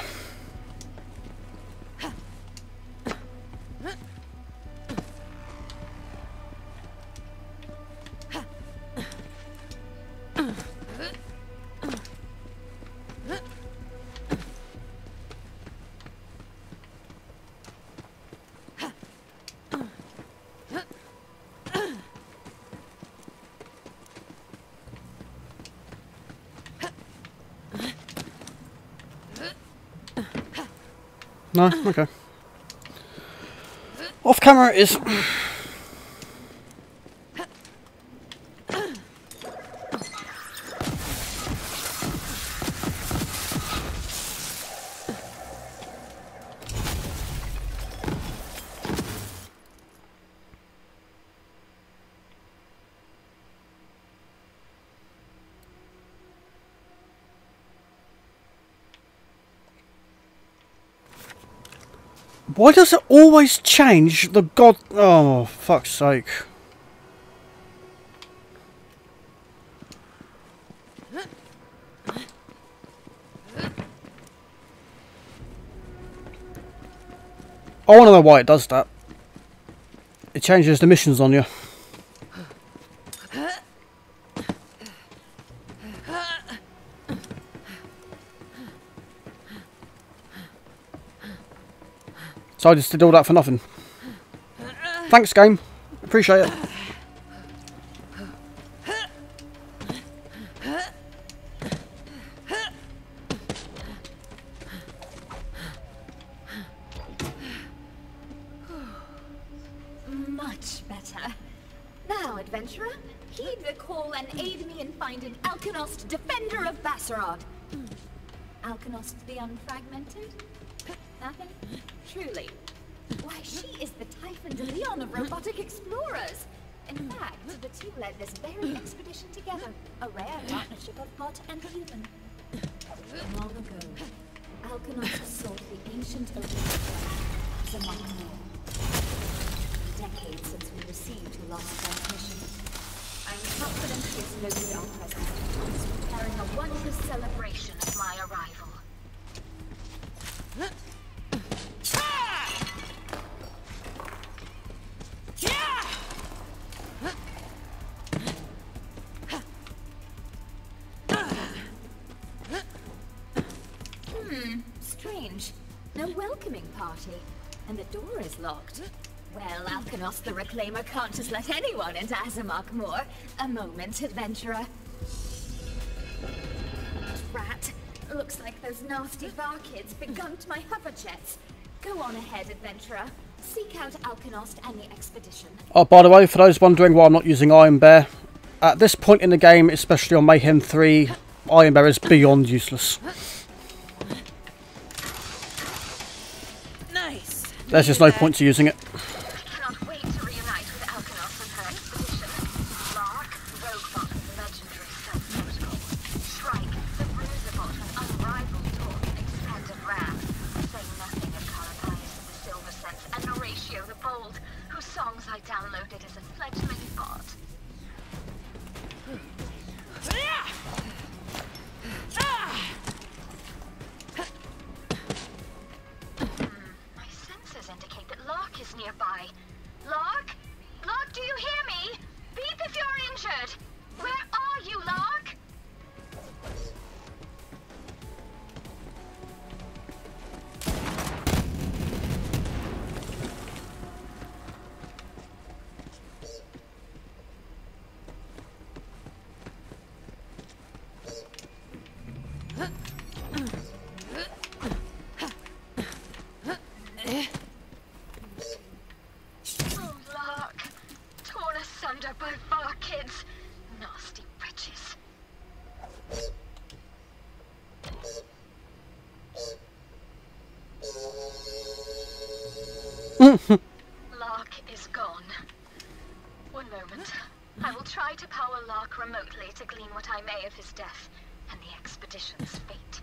No? Okay. Off camera it is. Why does it always change the god... Oh, fuck's sake. I want to know why it does that. It changes the missions on you. So I just did all that for nothing. Thanks, game. Appreciate it. Much better. Now, adventurer, heed the call and aid me in finding Alkanost, defender of Basarod. Alkanost the Unfragmented? Nothing? Truly. Why, she is the Typhon de Leon of robotic explorers. In fact, the two led this very expedition together, a rare partnership of bot and human. Long ago, Alkanost sought the ancient Olympus, Zamano. Decades since we received your last transmission. I'm confident he has noted our presence and is preparing a wondrous celebration of my arrival. Hmm, strange. No welcoming party. And the door is locked. Well, Alkanost the Reclaimer can't just let anyone into Azamak Moor. A moment, adventurer. Rat. Looks like those nasty Varkids begunked my hover jets. Go on ahead, adventurer. Seek out Alkanost and the expedition. Oh, by the way, for those wondering why I'm not using Iron Bear, at this point in the game, especially on Mayhem three, Iron Bear is beyond useless. Nice. There's just no point to using it. Cannot wait to reunite with Alkanost and her expedition. Lark, Roguebot with legendary stealth protocol. Strike, the Bruiserbot with unrivaled torque and expanded wrath. Say nothing of Carapaeus and the Silver murder by far kids. Nasty wretches. Lark is gone. One moment. I will try to power Lark remotely to glean what I may of his death and the expedition's fate.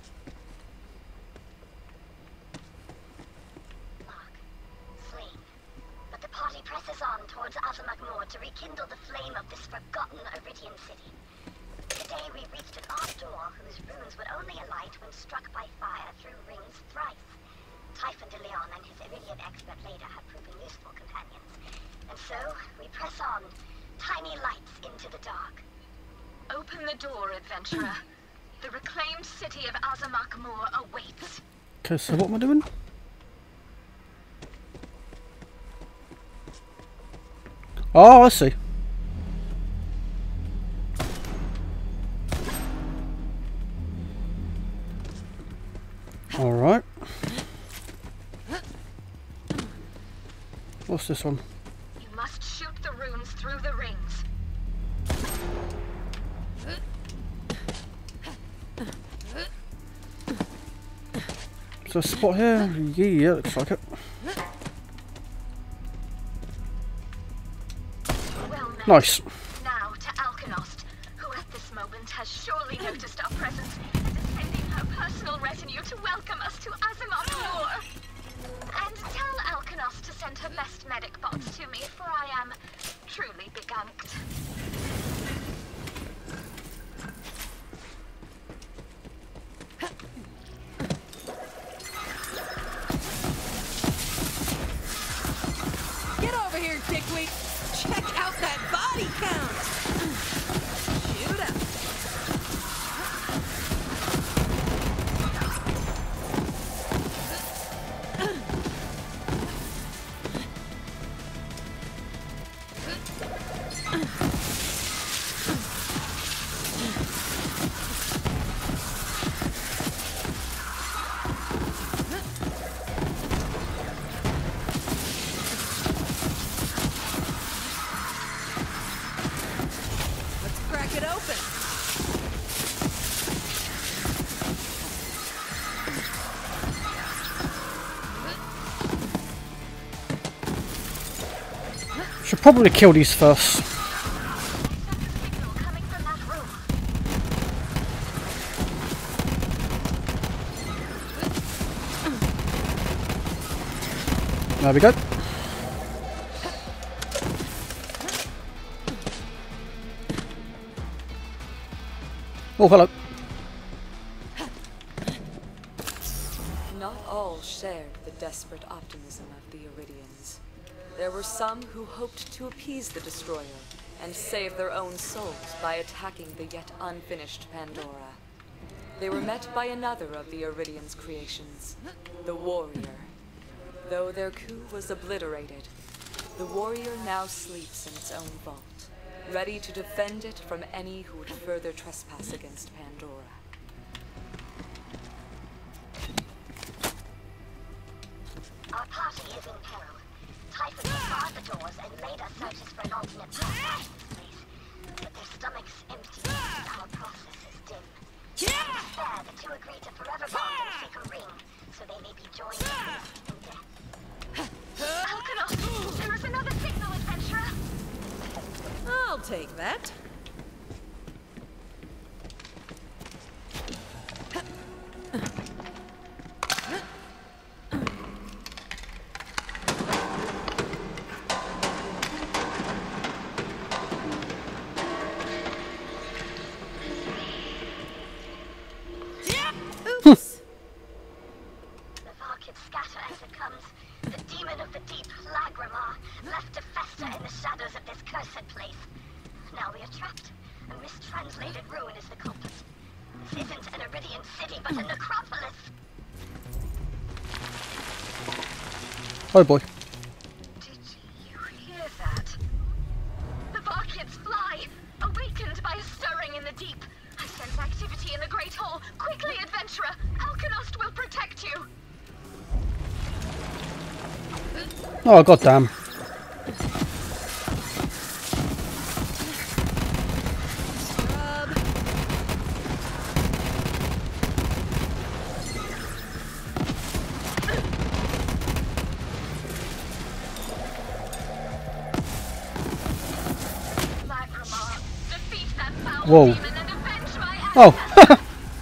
Lark, slain. But the party presses on towards Azamach Moor to rekindle the flame of this forgotten Iridian city. Today we reached an odd door whose runes would only alight when struck by fire through rings thrice. Typhon de Leon and his Iridian expert later have proven useful companions. And so, we press on, tiny lights into the dark. Open the door, adventurer. The reclaimed city of Azamach Moor awaits. Okay, so what am I doing? Oh, I see. All right. What's this one? You must shoot the runes through the rings. Is there a spot here? Yeah, looks like it. Well, Nice. Now to Alkanost, who at this moment has surely noticed our presence and is sending her personal retinue to welcome us to Azamach Moor. And tell Alkanost to send her best medic bots to me, for I am truly begunked. Get over here, dickweed! Check out that body count! Shoot up! Should probably kill these first. There we go. Oh, hello. Not all shared the desperate optimism of the Iridians. There were some who hoped to appease the Destroyer and save their own souls by attacking the yet unfinished Pandora. They were met by another of the Iridians' creations, the Warrior. Though their coup was obliterated, the Warrior now sleeps in its own vault, ready to defend it from any who would further trespass against Pandora. Our party is in peril. Typhon has barred the doors and made us searches for an alternate path out of this place. But their stomachs empty and our process is dim. In despair, the two agree to forever bond and seek a ring, so they may be joined in death. Alkanost, there is another signal, adventurer. I'll take that. Oops. The Varkids scatter as it comes. The demon of the deep, Lagrimar, left to fester in the shadows of this cursed place. Now we are trapped. A mistranslated ruin is the culprit. This isn't an Iridian city, but a necropolis. Oh boy. Did you hear that? The Varkids fly, awakened by a stirring in the deep. I sense activity in the Great Hall. Quickly, adventurer! Alkanost will protect you! Oh, goddamn. Whoa. Oh.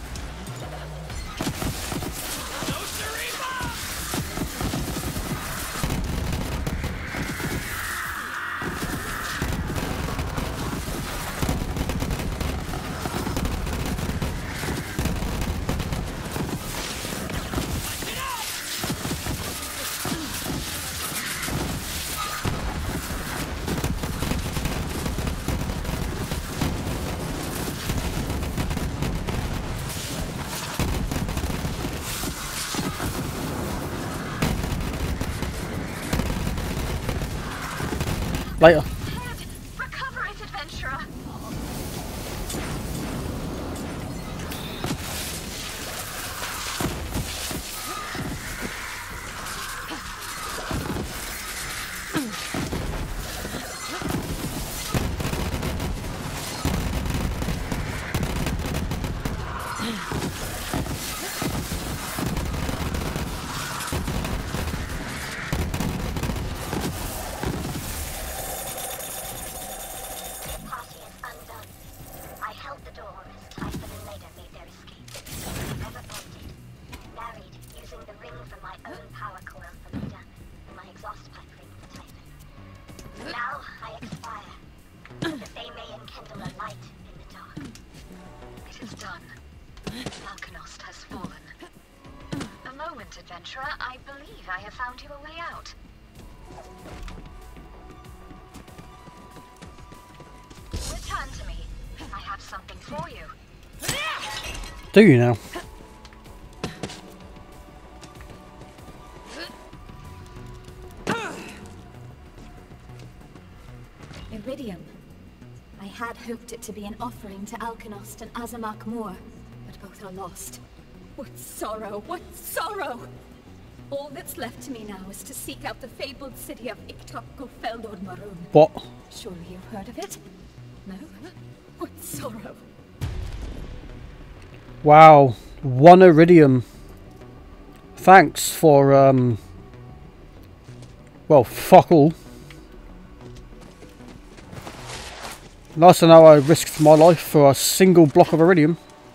Later. Recover it, adventurer. Adventurer, I believe I have found you a way out. Return to me. I have something for you. Do you now? Iridium. I had hoped it to be an offering to Alkenost and Azamak Moor, but both are lost. What sorrow, what sorrow! All that's left to me now is to seek out the fabled city of Iktok Gofeldor Maroon. What? Surely you've heard of it? No? What sorrow! Wow, one iridium. Thanks for, um... well, fuck all. Nice to know I risked my life for a single block of iridium.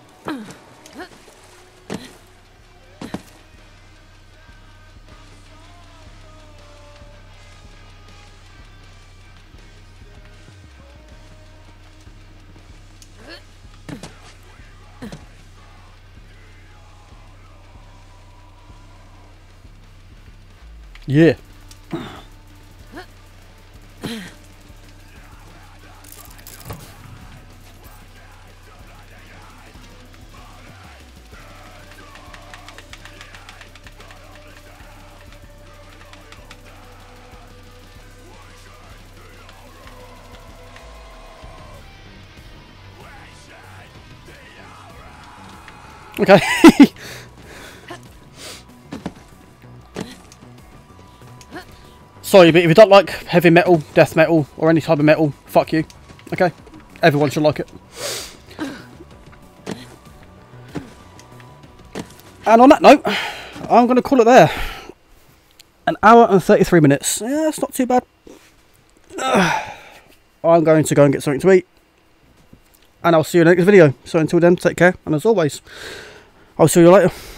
Yeah. Okay. Sorry, but if you don't like heavy metal, death metal, or any type of metal, fuck you. Okay? Everyone should like it. And on that note, I'm going to call it there. An hour and thirty-three minutes. Yeah, that's not too bad. I'm going to go and get something to eat. And I'll see you in the next video. So until then, take care. And as always, I'll see you later.